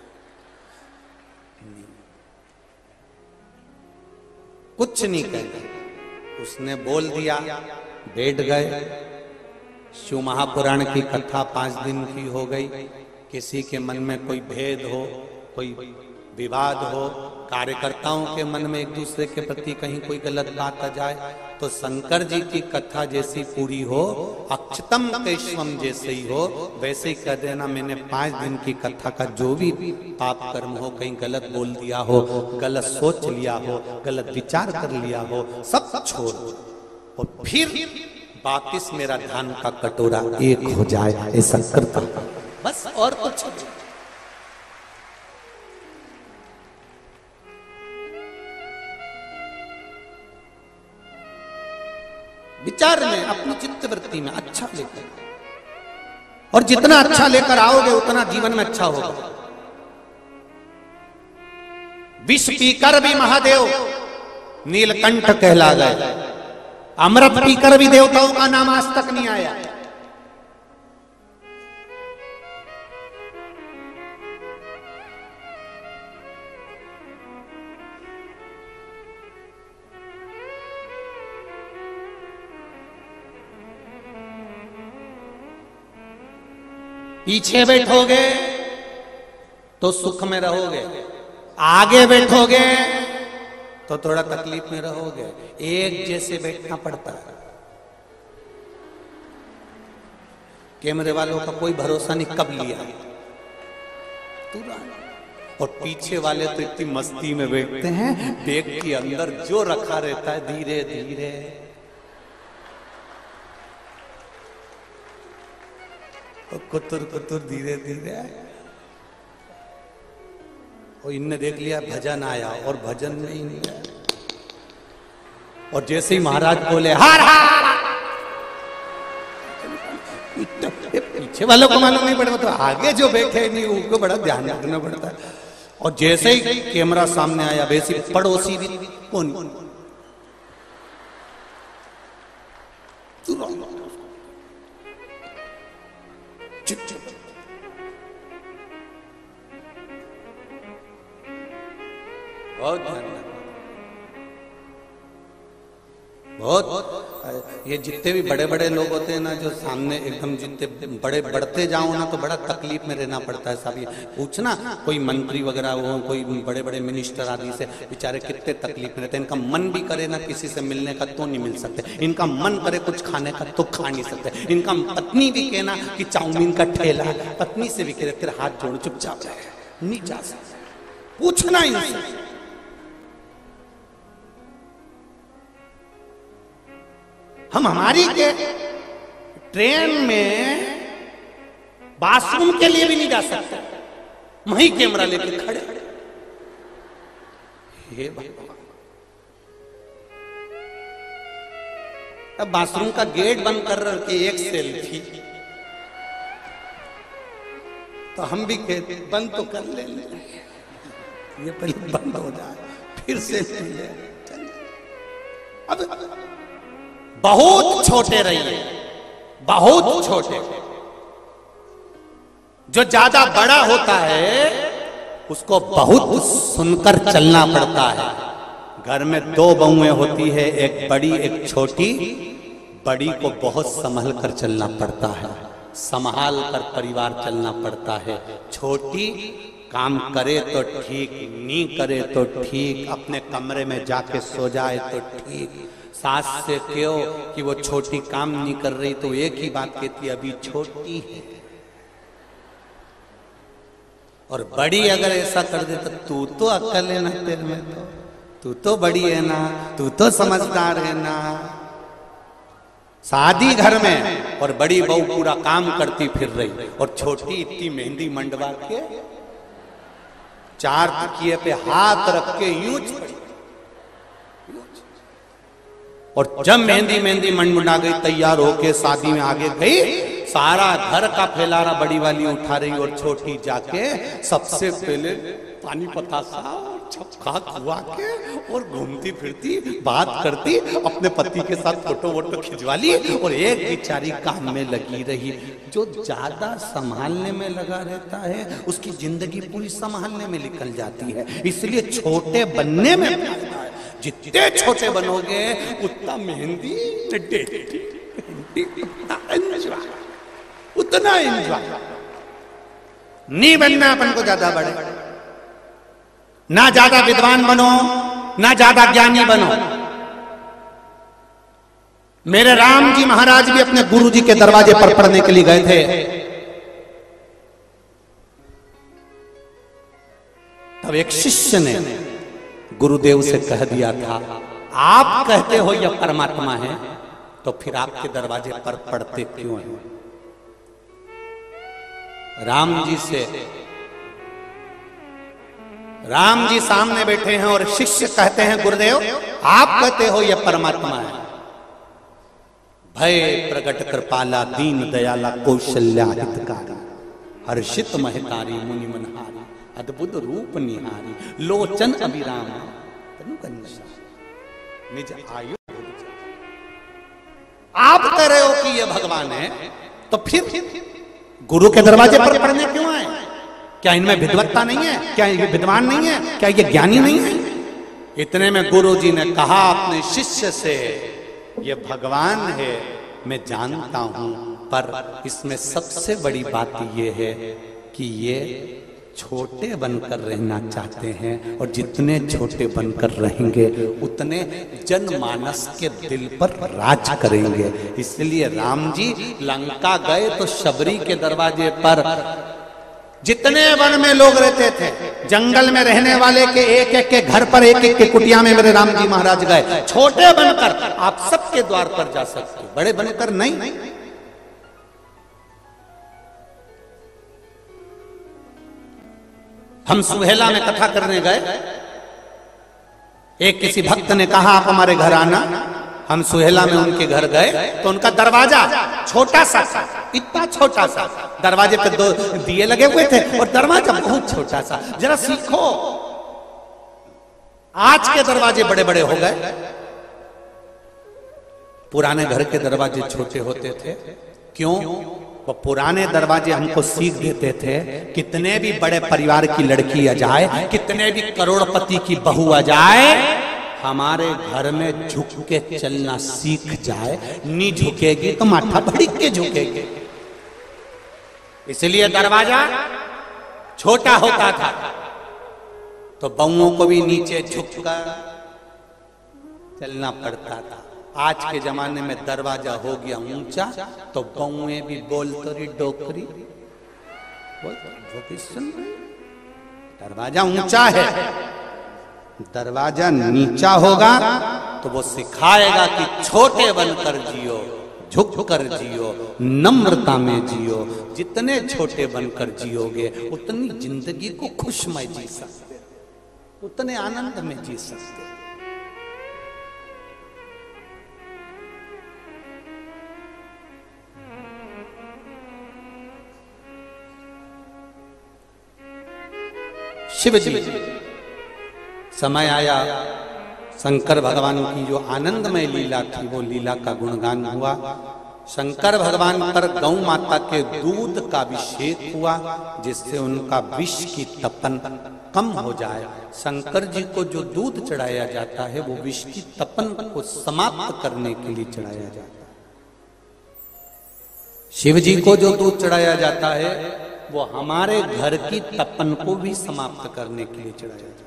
कुछ नहीं कहते, उसने बोल दिया, बैठ गए। शिव महापुराण की कथा पांच दिन की हो गई। किसी के मन में कोई भेद हो, कोई विवाद हो, कार्यकर्ताओं के मन में एक दूसरे के प्रति कहीं कोई गलत बात आ जाए, तो शंकर जी की कथा जैसी पूरी हो, अक्षतम कैश्वम जैसे ही हो, वैसे ही कह देना मैंने पांच दिन की कथा का जो भी पाप कर्म हो, कहीं गलत बोल दिया हो, गलत सोच लिया हो, गलत विचार कर लिया हो, सब छोड़ और फिर वापिस मेरा धान का कटोरा एक हो जाए, ऐसा करता बस, और कुछ। विचार में, अपनी चित्त वृत्ति में अच्छा लेकर, और जितना अच्छा लेकर आओगे उतना जीवन में अच्छा होगा। विष पीकर भी महादेव नीलकंठ कहला गए, अमृत पीकर भी देवताओं का नाम आज तक नहीं आया। पीछे बैठोगे तो सुख में रहोगे, आगे बैठोगे तो थोड़ा तकलीफ में रहोगे। एक जैसे बैठना पड़ता है। कैमरे वालों का कोई भरोसा नहीं कब लिया, और पीछे वाले तो इतनी मस्ती में बैठते हैं, बैग के अंदर जो रखा रहता है धीरे धीरे तो कुतुर कुतुर धीरे धीरे। और इनने देख लिया भजन आया और भजन में ही नहीं आया, और जैसे ही महाराज बोले हार हार, पीछे वालों को मालूम नहीं पड़ता, तो आगे जो बैठे नहीं उनको बड़ा ध्यान रखना पड़ता है। और जैसे ही कैमरा सामने आया वैसे पड़ोसी भी कौन चुप चुप। बहुत बहुत ये जितने भी बड़े बड़े लोग होते हैं ना, जो सामने एकदम जितने बड़े बढ़ते जाओ ना तो बड़ा तकलीफ में रहना पड़ता है। साहब ये पूछना, कोई मंत्री वगैरह हो, कोई बड़े बड़े मिनिस्टर आदि से बेचारे कितने तकलीफ में रहते हैं। इनका मन भी करे ना किसी से मिलने का तो नहीं मिल सकते, इनका मन करे कुछ खाने का तो खा नहीं सकते। इनका पत्नी भी कहना कि चाउमीन का ठेला, पत्नी से भी कह रहे तेरे हाथ जोड़ चुपचाप जाए, नहीं जा सकते, पूछना इनसे। हम हमारी के ट्रेन में बाथरूम के लिए भी नहीं जा सकते, वहीं कैमरा लेके खड़े। हे भगवान, अब बाथरूम का गेट बंद कर रहे एक सेल्फी, तो हम भी कहते बंद तो कर ले, ये पहले बंद हो जाए फिर सेल्फी ले। अब बहुत छोटे रहिए, बहुत छोटे। जो ज्यादा बड़ा होता है उसको बहुत सुनकर चलना पड़ता है। घर में दो बहुएं होती है, एक बड़ी एक छोटी। बड़ी को बहुत संभल कर चलना पड़ता है, संभाल कर परिवार चलना पड़ता है। छोटी काम करे तो ठीक, नहीं करे तो ठीक, अपने कमरे में जाके सो जाए तो ठीक। सास से क्यों कि वो छोटी काम नहीं कर रही तो एक ही बात कहती है, अभी छोटी है। और बड़ी अगर ऐसा कर दे तो तू तो अक्ल है ना तेरे में, तो तू तो बड़ी है ना, तू तो समझदार है ना। शादी घर में और बड़ी बहू पूरा काम करती फिर रही, और छोटी इतनी मेहंदी मंडवा के चार तकिए पे हाथ रख के यूं पड़ी। और जब मेहंदी मेहंदी मंडमुंडा गई, तैयार होके शादी में आगे गई, सारा घर का फैलारा बड़ी वाली उठा रही, और छोटी जाके सबसे पहले पानी पतासा छक्का खुआ के और घूमती फिरती बात करती, अपने पति के साथ फोटो वोटो खिंचवा ली, और एक बेचारी काम में लगी रही। जो ज्यादा संभालने में लगा रहता है उसकी जिंदगी पूरी संभालने में निकल जाती है। इसलिए छोटे बनने में फायदा है। जितने छोटे बनोगे उतना मेहंदी उतना एंजॉय, उतना एंजॉय। नहीं बनना अपन को ज्यादा बड़े, ना ज्यादा विद्वान बनो, ना ज्यादा ज्ञानी बनो। मेरे राम जी महाराज भी अपने गुरु जी के दरवाजे पर पढ़ने के लिए गए थे। तब एक शिष्य ने गुरुदेव से कह दिया था, आप कहते हो यह परमात्मा है, तो फिर आपके दरवाजे पर पढ़ते क्यों हैं? राम जी से, राम जी सामने बैठे हैं और शिष्य कहते हैं, गुरुदेव आप कहते हो यह परमात्मा है। भय प्रगट कृपाला दीन दयाला कौशल्या हितकारी, हर्षित महतारी मुनि मनहारी, अद्भुत रूप निहारी, लोचन अभिराम निज आयु। आप कह रहे हो कि यह भगवान है, तो फिर गुरु के दरवाजे पर पढ़ने क्यों आए? क्या इनमें विद्वत्ता नहीं है? क्या ये विद्वान नहीं है? क्या ये ज्ञानी नहीं है? इतने में गुरु जी ने कहा अपने शिष्य से, ये भगवान है मैं जानता हूं, पर इसमें सबसे बड़ी बात यह है कि ये छोटे बनकर रहना चाहते हैं, और जितने छोटे बनकर रहेंगे उतने जनमानस के दिल पर राज करेंगे। इसलिए राम जी लंका गए तो शबरी के दरवाजे पर जितने वन में लोग रहते थे, जंगल में रहने वाले के एक एक के घर पर, एक एक के कुटिया में मेरे राम जी महाराज गए। छोटे बनकर आप सबके द्वार पर जा सकते, बड़े बनकर नहीं। हम सुहेला में कथा करने गए, एक किसी भक्त ने कहा आप हमारे घर आना। हम सुहेला में उनके घर गए तो उनका दरवाजा छोटा सा, इतना छोटा सा, दरवाजे पे दो दिए लगे हुए थे और दरवाजा बहुत छोटा सा। जरा सीखो, आज के दरवाजे बड़े बड़े हो गए, पुराने घर के दरवाजे छोटे होते थे। क्यों? वो पुराने दरवाजे हमको सीख देते थे, कितने भी बड़े परिवार की लड़की आ जाए, कितने भी करोड़पति की बहू आ जाए, हमारे घर में झुक के चलना सीख जाए। नहीं झुकेगी तो माथा भड़क के झुकेगी। इसलिए दरवाजा छोटा होता था तो बहुओं को भी नीचे झुककर चलना पड़ता था। आज के जमाने में दरवाजा हो गया ऊंचा तो बहुएं भी बोल तो रही डोकरी, दरवाजा ऊंचा है, दरवाजा नीचा होगा तो वो सिखाएगा कि छोटे बनकर जियो, झुक कर जियो, नम्रता में जियो। जितने छोटे बनकर जियोगे उतनी जिंदगी को खुशमय जी सकते, उतने आनंद में जी सकते। शिव जी समय आया, शंकर भगवान की जो आनंदमय लीला थी वो लीला का गुणगान हुआ। शंकर भगवान पर गौ माता के दूध का अभिषेक हुआ जिससे उनका विष की तपन कम हो जाए। शंकर जी को जो दूध चढ़ाया जाता है वो विष की तपन को समाप्त करने के लिए चढ़ाया जाता है। शिव जी को जो दूध चढ़ाया जाता है वो हमारे घर की तपन को भी समाप्त करने के लिए चढ़ाया जाता है।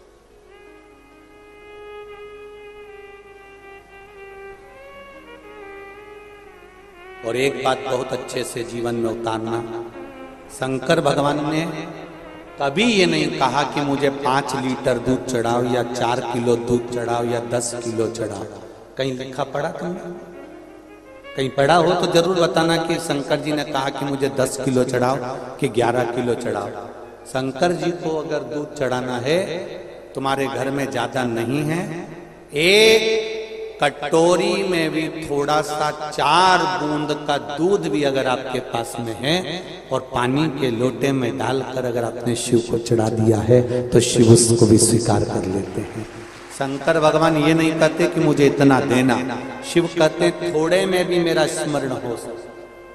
और एक बात बहुत अच्छे से जीवन में उतारना, शंकर भगवान ने कभी ये नहीं कहा कि मुझे पांच लीटर दूध चढ़ाओ या चार किलो दूध चढ़ाओ या दस किलो चढ़ाओ। कहीं लिखा पढ़ा तुमने? कहीं पढ़ा हो तो जरूर बताना कि शंकर जी ने कहा कि मुझे दस किलो चढ़ाओ कि ग्यारह किलो चढ़ाओ। शंकर जी को अगर दूध चढ़ाना है, तुम्हारे घर में ज्यादा नहीं है, एक कटोरी में भी थोड़ा सा चार बूंद का दूध भी अगर आपके पास में है और पानी के लोटे में डालकर अगर आपने शिव को चढ़ा दिया है तो शिव उसको भी स्वीकार कर लेते हैं। शंकर भगवान ये नहीं कहते कि मुझे इतना देना, शिव कहते थोड़े में भी मेरा स्मरण हो सके।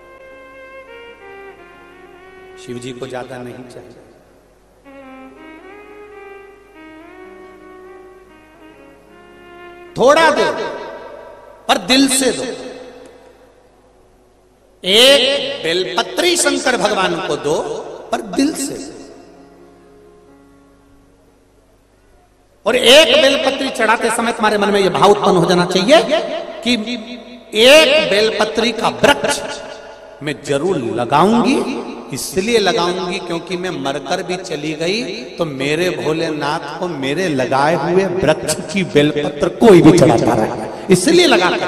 शिव जी को ज्यादा नहीं चाहिए। थोड़ा दो पर दिल से दो। एक बेलपत्री शंकर भगवान को दो पर दिल से। और एक बेलपत्री चढ़ाते समय तुम्हारे मन में यह भाव उत्पन्न हो जाना चाहिए कि एक बेलपत्री का वृक्ष मैं जरूर लगाऊंगी, इसलिए लगाऊंगी क्योंकि मैं मरकर भी चली गई तो मेरे भोलेनाथ को मेरे लगाए हुए वृक्ष की बेलपत्र कोई भी चढ़ाता रहे, इसलिए लगाता।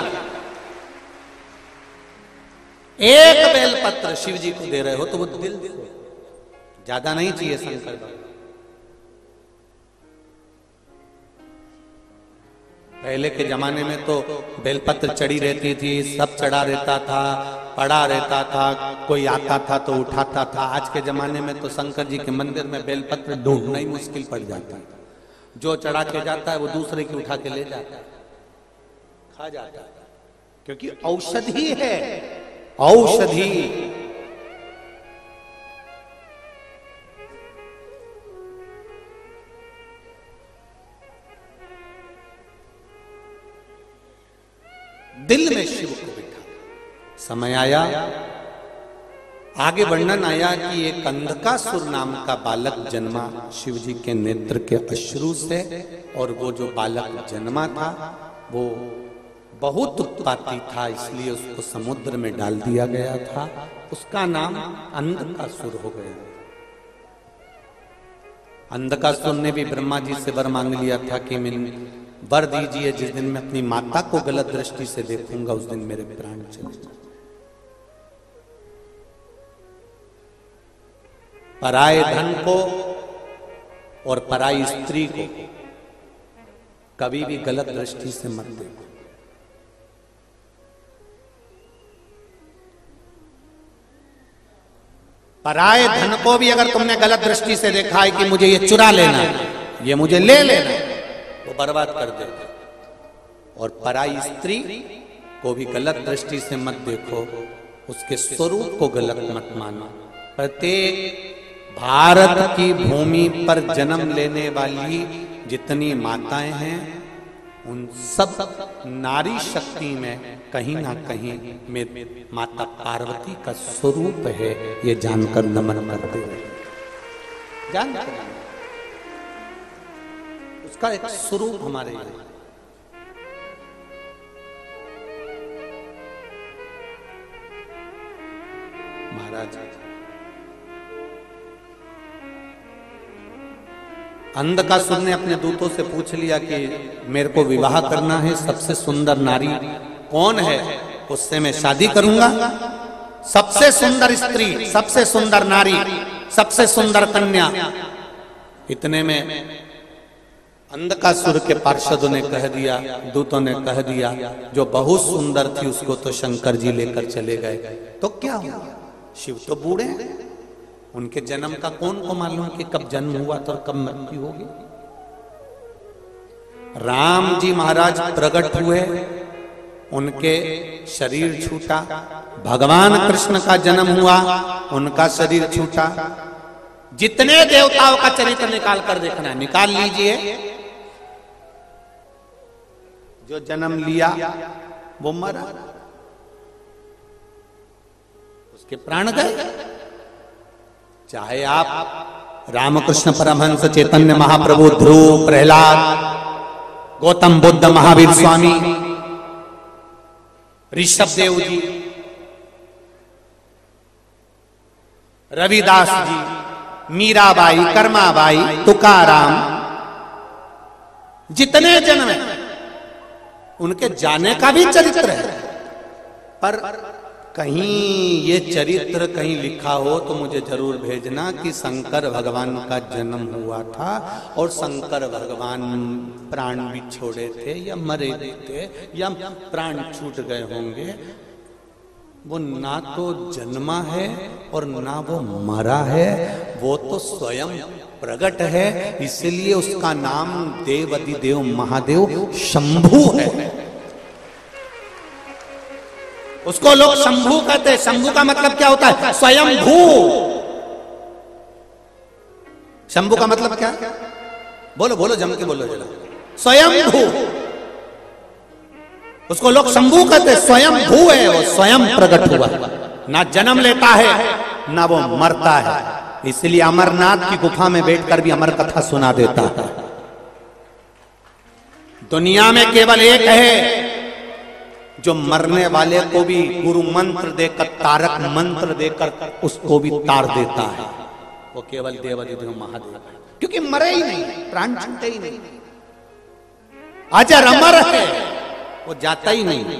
एक बेलपत्र शिव जी को दे रहे हो तो वो दिल से, ज्यादा नहीं चाहिए शंकर बाबा। पहले के जमाने में तो बेलपत्र चढ़ी रहती थी, सब चढ़ा रहता था, पड़ा रहता था, कोई आता था तो उठाता था। आज के जमाने में तो शंकर जी के मंदिर में बेलपत्र ढूंढना ही मुश्किल पड़ जाता है। जो चढ़ा के जाता है वो दूसरे की उठा के ले जाता है, खा जाता है, क्योंकि औषधि है, औषधि। दिल में शिव को बिठा। समय आया, आगे वर्णन आया कि एक अंधकासुर नाम का बालक जन्मा शिव जी के नेत्र के अश्रु से, और वो जो बालक जन्मा था वो बहुत उत्पाती था, इसलिए उसको समुद्र में डाल दिया गया था। उसका नाम अंधकासुर हो गया। अंधकासुर ने भी ब्रह्मा जी से वर मांग लिया था कि मैं वर दीजिए, जिस दिन मैं अपनी माता को गलत दृष्टि से देखूंगा उस दिन मेरे प्राण चले जाए। पराये धन को और पराई स्त्री को कभी भी गलत दृष्टि से मत देखो। पराये धन को भी अगर तुमने गलत दृष्टि से देखा है कि मुझे ये चुरा लेना है, ये मुझे ले लेना है, वो बर्बाद कर देगा। और पराई स्त्री को भी गलत दृष्टि से मत देखो, उसके स्वरूप को गलत मत मानो। प्रत्येक भारत की भूमि पर जन्म लेने वाली जितनी माताएं हैं उन सब नारी शक्ति में कहीं ना कहीं में माता पार्वती का स्वरूप है, ये जानकर नमन करते हैं। जानकर उसका एक स्वरूप हमारे यहाँ। महाराज अंधकासुर ने अपने दूतों से पूछ लिया कि मेरे को विवाह करना है, सबसे सुंदर नारी कौन है, उससे मैं शादी करूंगा। सबसे सुंदर स्त्री, सबसे सुंदर नारी, सबसे सुंदर कन्या। इतने में अंधकासुर के पार्षदों ने कह दिया, दूतों ने कह दिया, जो बहुत सुंदर थी उसको तो शंकर जी लेकर चले गए, तो क्या हुआ? शिव तो बूढ़े हैं, उनके जन्म का कौन को मालूम कि कब जन्म हुआ था और कब मृत्यु होगी। राम जी महाराज प्रकट हुए, उनके शरीर छूटा। भगवान कृष्ण का जन्म हुआ, उनका शरीर छूटा। जितने देवताओं का चरित्र निकाल कर देखना है, निकाल लीजिए। जो जन्म लिया वो मरा, उसके प्राण गए। चाहे आप रामकृष्ण परमहंस, चैतन्य महाप्रभु, ध्रुव, प्रहलाद, गौतम बुद्ध, महावीर स्वामी, ऋषभ देव जी, रविदास जी, मीराबाई, कर्माबाई, तुकाराम, जितने जन्म हैं उनके जाने का भी चरित्र है। पर कहीं ये चरित्र कहीं लिखा हो तो मुझे जरूर भेजना कि शंकर भगवान का जन्म हुआ था और शंकर भगवान प्राण भी छोड़े थे या मरे थे या प्राण छूट गए होंगे। वो ना तो जन्मा है और ना वो मरा है, वो तो स्वयं प्रकट है। इसलिए उसका नाम देवाधिदेव महादेव शंभू है। उसको लोग शंभू कहते हैं। शंभू का मतलब क्या होता है? स्वयंभू। शंभू का मतलब क्या? बोलो बोलो, जम के बोलो जरा। स्वयंभू। उसको लोग शंभू कहते हैं। स्वयंभू है, वो स्वयं प्रकट हुआ, ना जन्म लेता है ना वो मरता है। इसलिए अमरनाथ की गुफा में बैठकर भी अमर कथा सुना देता है। दुनिया में केवल एक है जो मरने वाले को भी गुरु मंत्र देकर, तारक मंत्र देकर उसको भी तार देता है, वो केवल देवाधिदेव महादेव है। क्योंकि मरे ही नहीं, प्राण छूटे ही नहीं, अजर अमर है, वो जाता ही नहीं।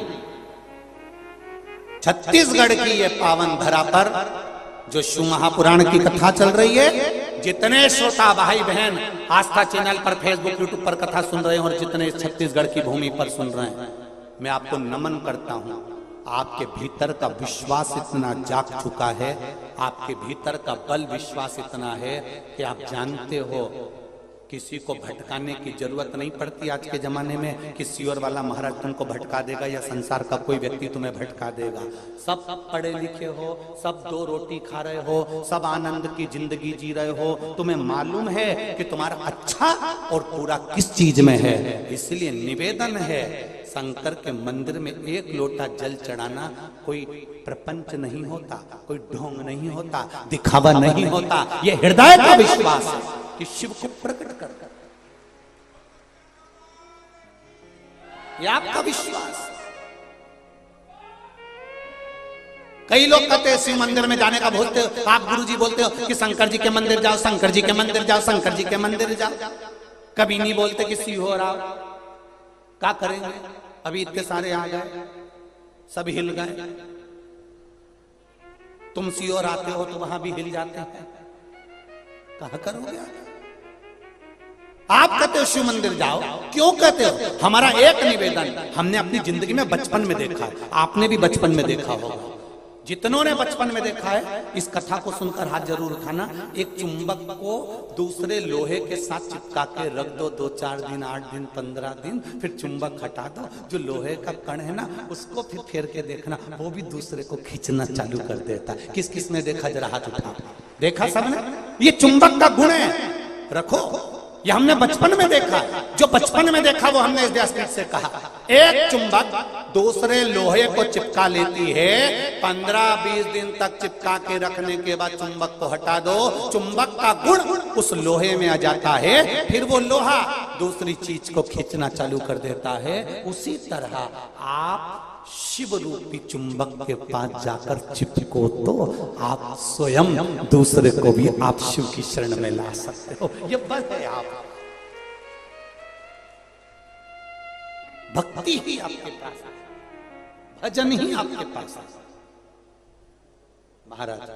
छत्तीसगढ़ की ये पावन धरा पर जो शिव महापुराण की कथा चल रही है, जितने श्रोता भाई बहन आस्था चैनल पर, फेसबुक, यूट्यूब पर कथा सुन रहे हैं और जितने छत्तीसगढ़ की भूमि पर सुन रहे हैं, मैं आपको नमन करता हूं। आपके भीतर का विश्वास इतना जाग चुका है, आपके भीतर का बल विश्वास इतना है कि आप जानते हो किसी को भटकाने की जरूरत नहीं पड़ती। आज के जमाने में किसी और वाला महाराज तुमको भटका देगा या संसार का कोई व्यक्ति तुम्हें भटका देगा। सब पढ़े लिखे हो, सब दो रोटी खा रहे हो, सब आनंद की जिंदगी जी रहे हो, तुम्हें मालूम है कि तुम्हारा अच्छा और पूरा किस चीज में है। इसलिए निवेदन है, शंकर के मंदिर में एक लोटा जल चढ़ाना कोई प्रपंच नहीं होता, कोई ढोंग नहीं होता, दिखावा नहीं होता। ये हृदय का विश्वास है कि शिव को प्रकट कर, ये आपका विश्वास। कई लोग कहते हैं शिव मंदिर में जाने का बोलते हो, आप गुरुजी बोलते हो कि शंकर जी के मंदिर जाओ, शंकर जी के मंदिर जाओ, शंकर जी के मंदिर जाओ। कभी नहीं बोलते कि शिव हो रहा, क्या करेंगे? अभी इतने सारे आ गए, सब हिल गए। तुम सियोर आते हो तो वहां भी हिल जाते हैं, कहां करोगे? आप कहते हो शिव मंदिर जाओ, क्यों कहते हो? हमारा एक निवेदन, हमने अपनी जिंदगी में बचपन में देखा है, आपने भी बचपन में देखा होगा। जितनों ने बचपन में देखा है इस कथा को सुनकर हाथ जरूर उठाना। एक चुंबक को दूसरे लोहे के साथ चिपका के रख दो, दो चार दिन, आठ दिन, पंद्रह दिन, फिर चुंबक हटा दो, जो लोहे का कण है ना उसको फिर फेर के देखना, वो भी दूसरे को खींचना चालू कर देता है। किस किस ने देखा? जरा हाथ उठा। देखा सबने? ये चुंबक का गुण है, रखो। ये हमने बचपन में देखा, जो बचपन में देखा वो हमने इस व्यासपीठ से कहा। एक चुंबक दूसरे लोहे को चिपका लेती है, पंद्रह बीस दिन तक चिपका के रखने के बाद चुंबक को हटा दो, चुंबक का गुण उस लोहे में आ जाता है, फिर वो लोहा दूसरी चीज को खींचना चालू कर देता है। उसी तरह आप शिव रूपी चुंबक के पास जाकर चिपको तो आप स्वयं दूसरे को भी आप शिव की शरण में ला सकते हो। ये बल है आप, भक्ति ही आपके पास है, भजन ही आपके पास है। महाराज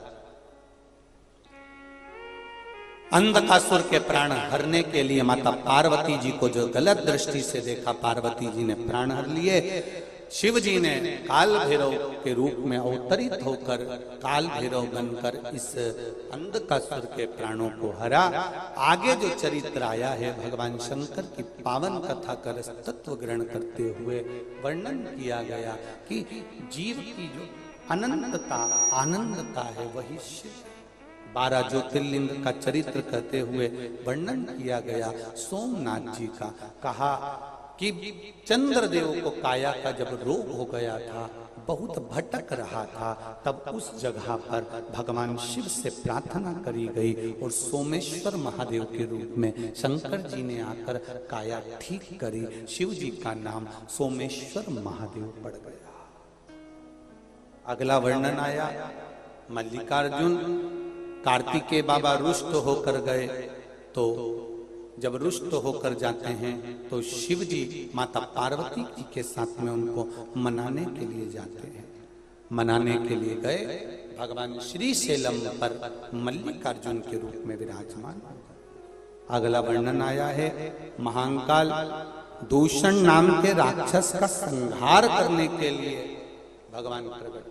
अंधकासुर के प्राण हरने के लिए माता पार्वती जी को जो गलत दृष्टि से देखा, पार्वती जी ने प्राण हर लिए। शिव जी ने काल भैरव के रूप में अवतरित होकर काल भैरव बनकर इस अंधकासुर के प्राणों को हरा। आगे जो चरित्र आया है भगवान शंकर की पावन कथा का रस तत्व ग्रहण करते हुए वर्णन किया गया कि जीव की जो अनंतता आनंदता है वही शिव। बारह ज्योतिर्लिंग का चरित्र कहते हुए वर्णन किया गया सोमनाथ जी का। कहा कि चंद्रदेव को काया का जब रोग हो गया था, बहुत भटक रहा था, तब उस जगह पर भगवान शिव से प्रार्थना करी गई और सोमेश्वर महादेव के रूप में शंकर जी ने आकर काया ठीक करी। शिव जी का नाम सोमेश्वर महादेव पड़ गया। अगला वर्णन आया मल्लिकार्जुन कार्तिकेय बाबा रुष्ट होकर गए, तो जब रुष्ट होकर जाते हैं तो शिव जी माता पार्वती जी के साथ में उनको मनाने के लिए जाते हैं। मनाने के लिए गए, भगवान श्री शैलम पर मल्लिकार्जुन के रूप में विराजमान। अगला वर्णन आया है महाकाल दूषण नाम के राक्षस का संहार करने के लिए भगवान प्रकट।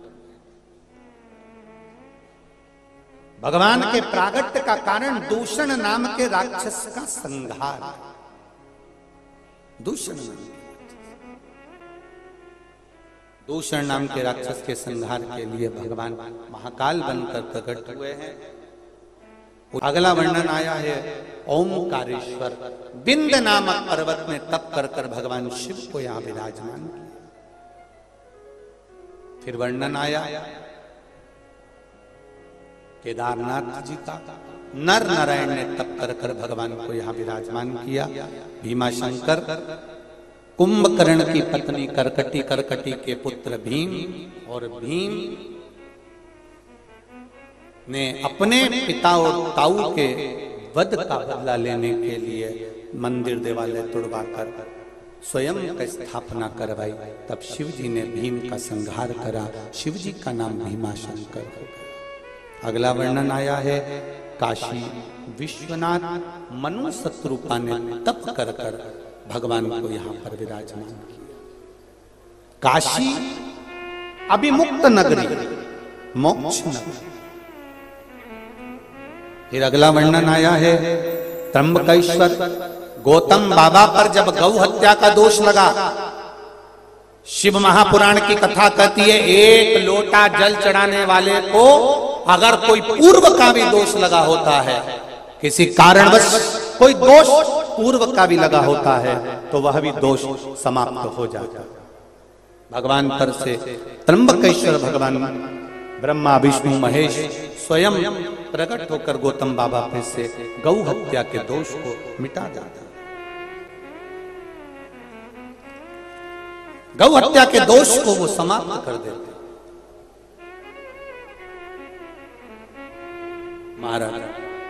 भगवान के प्रागट्य का कारण दूषण नाम के राक्षस का संहार। दूषण नाम दूषण नाम के राक्षस के संहार के लिए भगवान महाकाल बनकर प्रकट हुए हैं। अगला वर्णन आया है ओमकारेश्वर बिंद नामक पर्वत में तप कर कर भगवान शिव को यहां विराजमान किया। फिर वर्णन आया केदारनाथ जी का नर नारायण ने तप कर कर भगवान को यहाँ विराजमान किया। भीमाशंकर कुंभकर्ण की पत्नी करकटी, करकटी के पुत्र भीम, और भीम ने अपने पिता और ताऊ के वध का बदला लेने के लिए मंदिर देवालय तुड़वाकर स्वयं का स्थापना करवाई। तब शिव जी ने भीम का संहार करा। शिव जी का नाम भीमाशंकर हो गया। अगला वर्णन आया है काशी विश्वनाथ मनु शत्रुपा ने तप कर कर भगवान को यहाँ पर विराजमान किया। काशी अभिमुक्त नगरी, मोक्ष नगरी। फिर अगला वर्णन आया है त्र्यंबकेश्वर गौतम बाबा पर जब गौ हत्या का दोष लगा, शिव महापुराण की कथा कहती है एक लोटा जल चढ़ाने वाले को अगर कोई पूर्व का भी दोष लगा होता है, किसी कारणवश कोई दोष पूर्व का भी लगा होता है, तो वह भी दोष समाप्त हो जाता है। भगवान पर से त्र्यंबकेश्वर भगवान ब्रह्मा विष्णु महेश स्वयं प्रकट होकर गौतम बाबा पे से गौ हत्या के दोष को मिटा देता। गौ हत्या के दोष को वो समाप्त कर देते। महाराज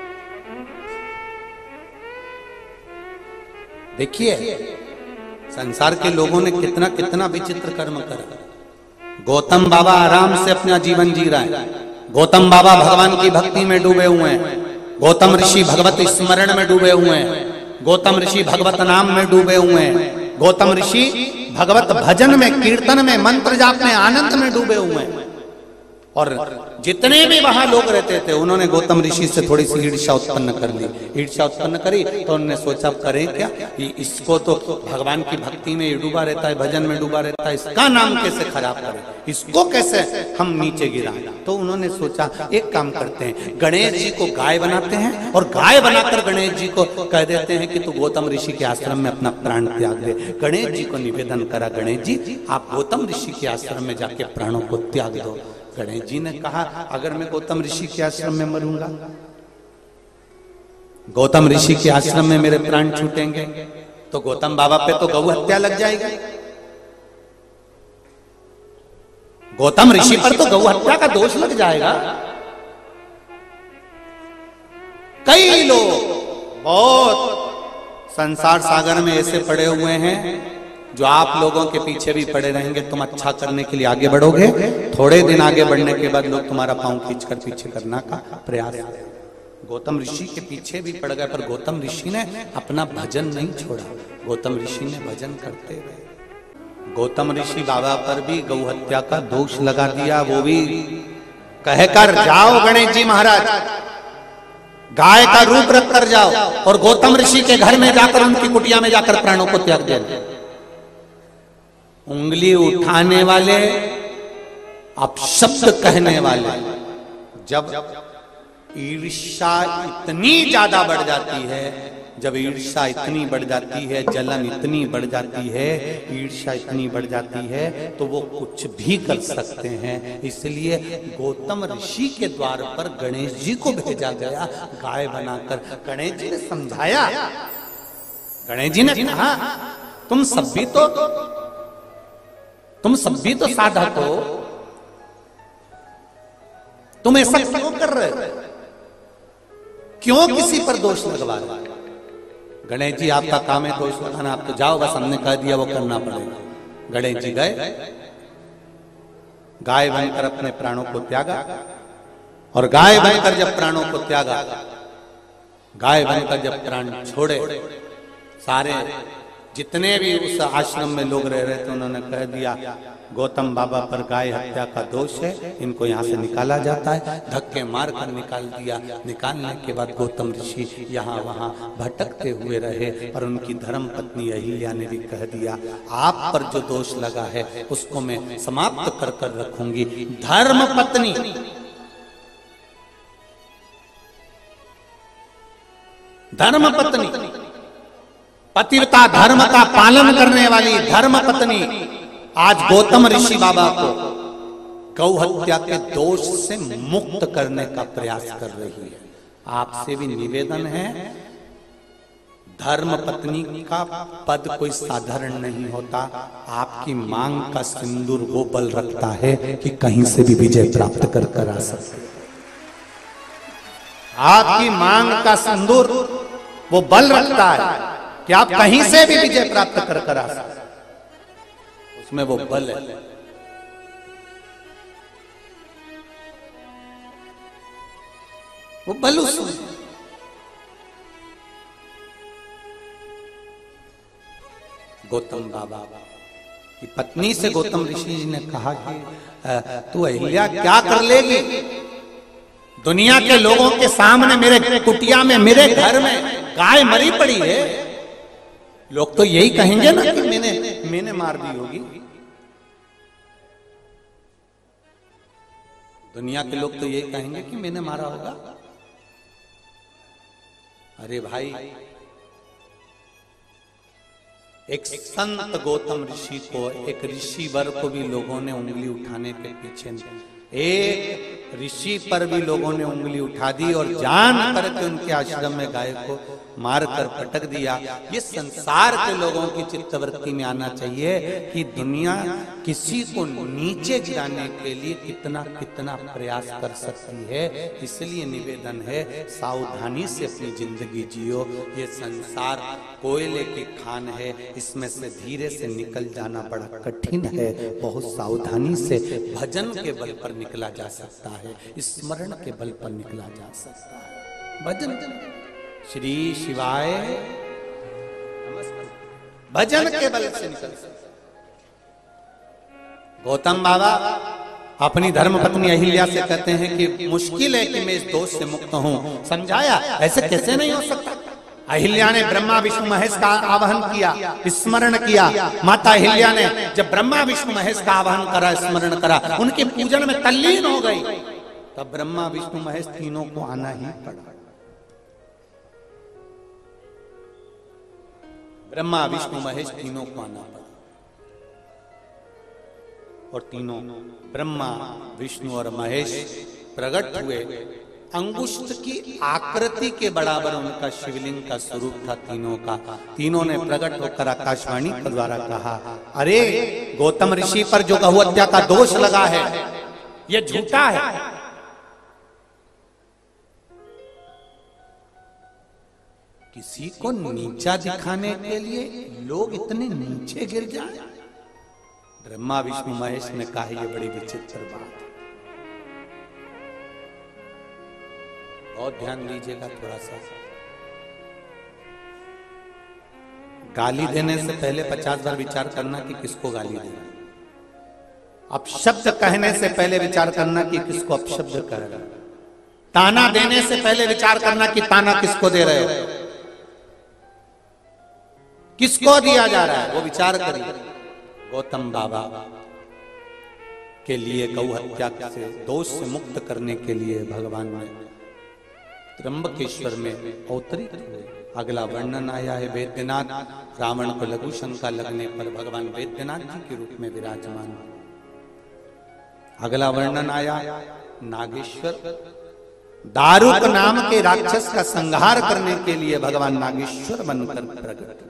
देखिए संसार के लोगों ने कितना कितना विचित्र कर्म करा। गौतम बाबा आराम से अपना जीवन जी रहा है। गौतम बाबा भगवान की भक्ति में डूबे हुए हैं। गौतम ऋषि भगवत स्मरण में डूबे हुए हैं। गौतम ऋषि भगवत नाम में डूबे हुए हैं। गौतम ऋषि भगवत भजन में, कीर्तन में, मंत्र जाप में, आनंद में डूबे हुए हैं। और जितने भी वहां लोग रहते थे उन्होंने गौतम ऋषि से थोड़ी सी ईर्ष्या उत्पन्न कर ली। ईर्ष्या उत्पन्न करी तो उन्होंने सोचा करें क्या, इसको तो भगवान की भक्ति में डूबा रहता है, भजन में डूबा रहता है, इसका नाम कैसे खराब करें, इसको कैसे हम नीचे गिराएं। तो उन्होंने सोचा एक काम करते हैं, गणेश जी को गाय बनाते हैं और गाय बनाकर गणेश जी को कह देते हैं कि तू गौतम ऋषि के आश्रम में अपना प्राण त्याग दे। गणेश जी को निवेदन करा, गणेश जी आप गौतम ऋषि के आश्रम में जाके प्राणों को त्याग दो। गणेश जी ने कहा अगर मैं गौतम ऋषि के आश्रम में मरूंगा, गौतम ऋषि के आश्रम में मेरे प्राण छूटेंगे तो गौतम बाबा पे तो गौ हत्या लग जाएगी। गौतम ऋषि पर तो गौ हत्या का दोष लग जाएगा। कई लोग बहुत संसार सागर में ऐसे पड़े हुए हैं जो आप लोगों के पीछे भी पड़े रहेंगे। तुम अच्छा करने के लिए आगे बढ़ोगे, थोड़े दिन आगे बढ़ने के बाद लोग तुम्हारा पांव खींचकर पीछे करने का प्रयास करेंगे। गौतम ऋषि के पीछे भी पड़ गए पर गौतम ऋषि ने अपना भजन नहीं छोड़ा। गौतम ऋषि ने भजन करते रहे। गौतम ऋषि बाबा पर भी गौ हत्या का दोष लगा दिया। वो भी कहकर जाओ गणेश जी महाराज, गाय का रूप रख कर जाओ और गौतम ऋषि के घर में जाकर उनकी कुटिया में जाकर प्राणों को त्याग देना। उंगली उठाने वाले, अपशब्द कहने वाले, जब ईर्ष्या इतनी ज्यादा बढ़ जाती है, जब ईर्ष्या इतनी बढ़ जाती है, जलन इतनी बढ़ जाती है, ईर्ष्या इतनी बढ़ जाती है तो वो कुछ भी कर सकते हैं। इसलिए गौतम ऋषि के द्वार पर गणेश जी को भेजा गया गाय बनाकर। गणेश जी ने समझाया, गणेश जी ने कहा तुम सब भी तो तुम सब भी तो साधक हो, तुम ऐसा क्यों कर रहे हो, क्यों किसी पर दोष लगवा रहे हो? गणेश जी आपका काम है दोष लगाना, आप तो जाओ, बस हमने कह दिया वो करना पड़ेगा। गणेश जी गए, गाय बनकर अपने प्राणों को त्यागा। और गाय बनकर जब प्राणों को त्यागा, गाय बनकर जब प्राण छोड़े, सारे जितने भी उस आश्रम में लोग रह रहे थे उन्होंने कह दिया गौतम बाबा पर गाय हत्या का दोष है, इनको यहाँ से निकाला जाता है। धक्के मार कर निकाल दिया। निकालने के बाद गौतम ऋषि यहाँ वहाँ भटकते हुए रहे और उनकी धर्म पत्नी अहिल्या ने भी कह दिया आप पर जो दोष लगा है उसको मैं समाप्त कर कर रखूंगी। धर्म पत्नी धर्म पत्नी पतिव्रता धर्म का पालन करने वाली धर्म पत्नी आज गौतम ऋषि बाबा को गौ हत्या के दोष से मुक्त करने का प्रयास कर रही है। आपसे भी निवेदन है, धर्म पत्नी का पद कोई साधारण नहीं होता। आपकी मांग का सिंदूर वो बल रखता है कि कहीं से भी विजय प्राप्त कर कर आ सकते। आपकी मांग का सिंदूर वो बल रखता है कि आप कहीं से भी विजय प्राप्त कर कर आ सकते, उसमें वो बल है। वो बल उसमें। गौतम बाबा की पत्नी से गौतम ऋषि जी ने कहा कि तू अहिल्या क्या कर लेगी? दुनिया के लोगों के सामने मेरे कुटिया में, मेरे घर में गाय मरी पड़ी है, लोग तो यही कहेंगे ना कि मैंने मैंने मार दी होगी। दुनिया के लोग तो यही कहेंगे कि मैंने मारा होगा। अरे भाई, एक संत गौतम ऋषि को, एक ऋषि वर को भी लोगों ने उंगली उठाने के पीछे, एक ऋषि पर भी लोगों ने उंगली उठा दी और जान करके उनके आश्रम में गाय को मारकर पटक दिया। ये संसार के लोगों की चित्तवृत्ति में आना चाहिए कि दुनिया किसी को नीचे गिराने के लिए कितना कितना प्रयास कर सकती है। इसलिए निवेदन है, सावधानी से अपनी जिंदगी जियो। ये संसार कोयले की खान है, इसमें से धीरे से निकल जाना बड़ा कठिन है। बहुत सावधानी से भजन के बल पर निकला जा सकता है, स्मरण के बल पर निकला जा सकता है। भजन, श्री शिवाय, भजन के बल से निकल सकता। गौतम बाबा अपनी धर्मपत्नी अहिल्या से कहते हैं कि मुश्किल है कि मैं इस दोष से मुक्त हूं। समझाया, ऐसे कैसे नहीं हो सकता। अहिल्या ने ब्रह्मा विष्णु महेश का आवाहन किया, स्मरण किया। माता अहिल्या ने जब ब्रह्मा विष्णु महेश का आवाहन करा, स्मरण करा, उनके पूजन में तल्लीन हो गई, तब ब्रह्मा विष्णु महेश तीनों को आना ही पड़ा। ब्रह्मा विष्णु महेश तीनों को आना पड़ा और तीनों ब्रह्मा विष्णु और महेश प्रकट हुए। अंगुष्ठ की आकृति के बराबर उनका शिवलिंग का स्वरूप था तीनों का। तीनों ने प्रकट होकर आकाशवाणी के द्वारा कहा, अरे गौतम ऋषि पर जो गौ हत्या का दोष लगा है ये झूठा है। किसी को नीचा दिखाने के लिए लोग इतने नीचे गिर जाए। ब्रह्मा विष्णु महेश ने कहा, ये बड़ी विचित्र बात है। बहुत ध्यान दीजिएगा थोड़ा सा। गाली देने से पहले पचास बार विचार करना कि किसको गाली देना। अपशब्द कहने से पहले विचार करना कि किसको अपशब्द कह रहे हो। ताना देने से पहले विचार करना कि ताना किसको दे रहे हो, किसको दिया जा रहा है, वो विचार करिए। गौतम बाबा के लिए गौ हत्या से दोष से मुक्त करने के लिए भगवान ने त्र्यंबकेश्वर में अवतरित हुए। अगला वर्णन आया है वैद्यनाथ। रावण को लघु शंका लगने पर भगवान वैद्यनाथ जी के रूप में विराजमान। अगला वर्णन आया नागेश्वर। दारुक नाम के राक्षस का संहार करने के लिए भगवान नागेश्वर बनकर प्रकट।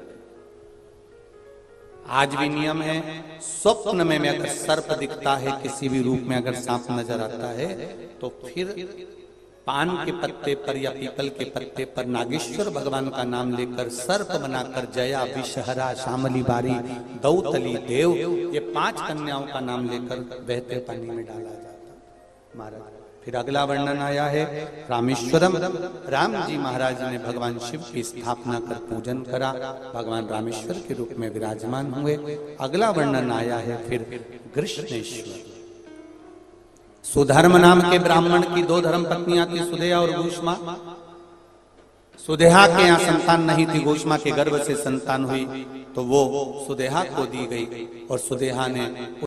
आज भी नियम है, स्वप्न में, में अगर सर्प दिखता है, किसी भी रूप में अगर सांप नजर आता है, तो फिर पान के पत्ते पर या पीपल के पत्ते पर नागेश्वर भगवान का नाम लेकर सर्प बनाकर जया, विषहरा, शामली बारी, दौतली, देव, ये पांच कन्याओं का नाम लेकर बहते पानी में डाला जाता महाराज। फिर अगला वर्णन आया है रामेश्वरम। राम जी महाराज ने भगवान शिव की स्थापना कर पूजन करा, भगवान रामेश्वर के रूप में विराजमान हुए। अगला वर्णन आया है फिर कृष्णेश्वर। सुधर्म नाम के ब्राह्मण की दो धर्म पत्नियां थी, सुदेहा और घोषमा। सुदेहा के यहाँ संतान नहीं थी, घोषमा के गर्भ से संतान हुई, तो वो सुदेहा को दी गई और सुदेहा ने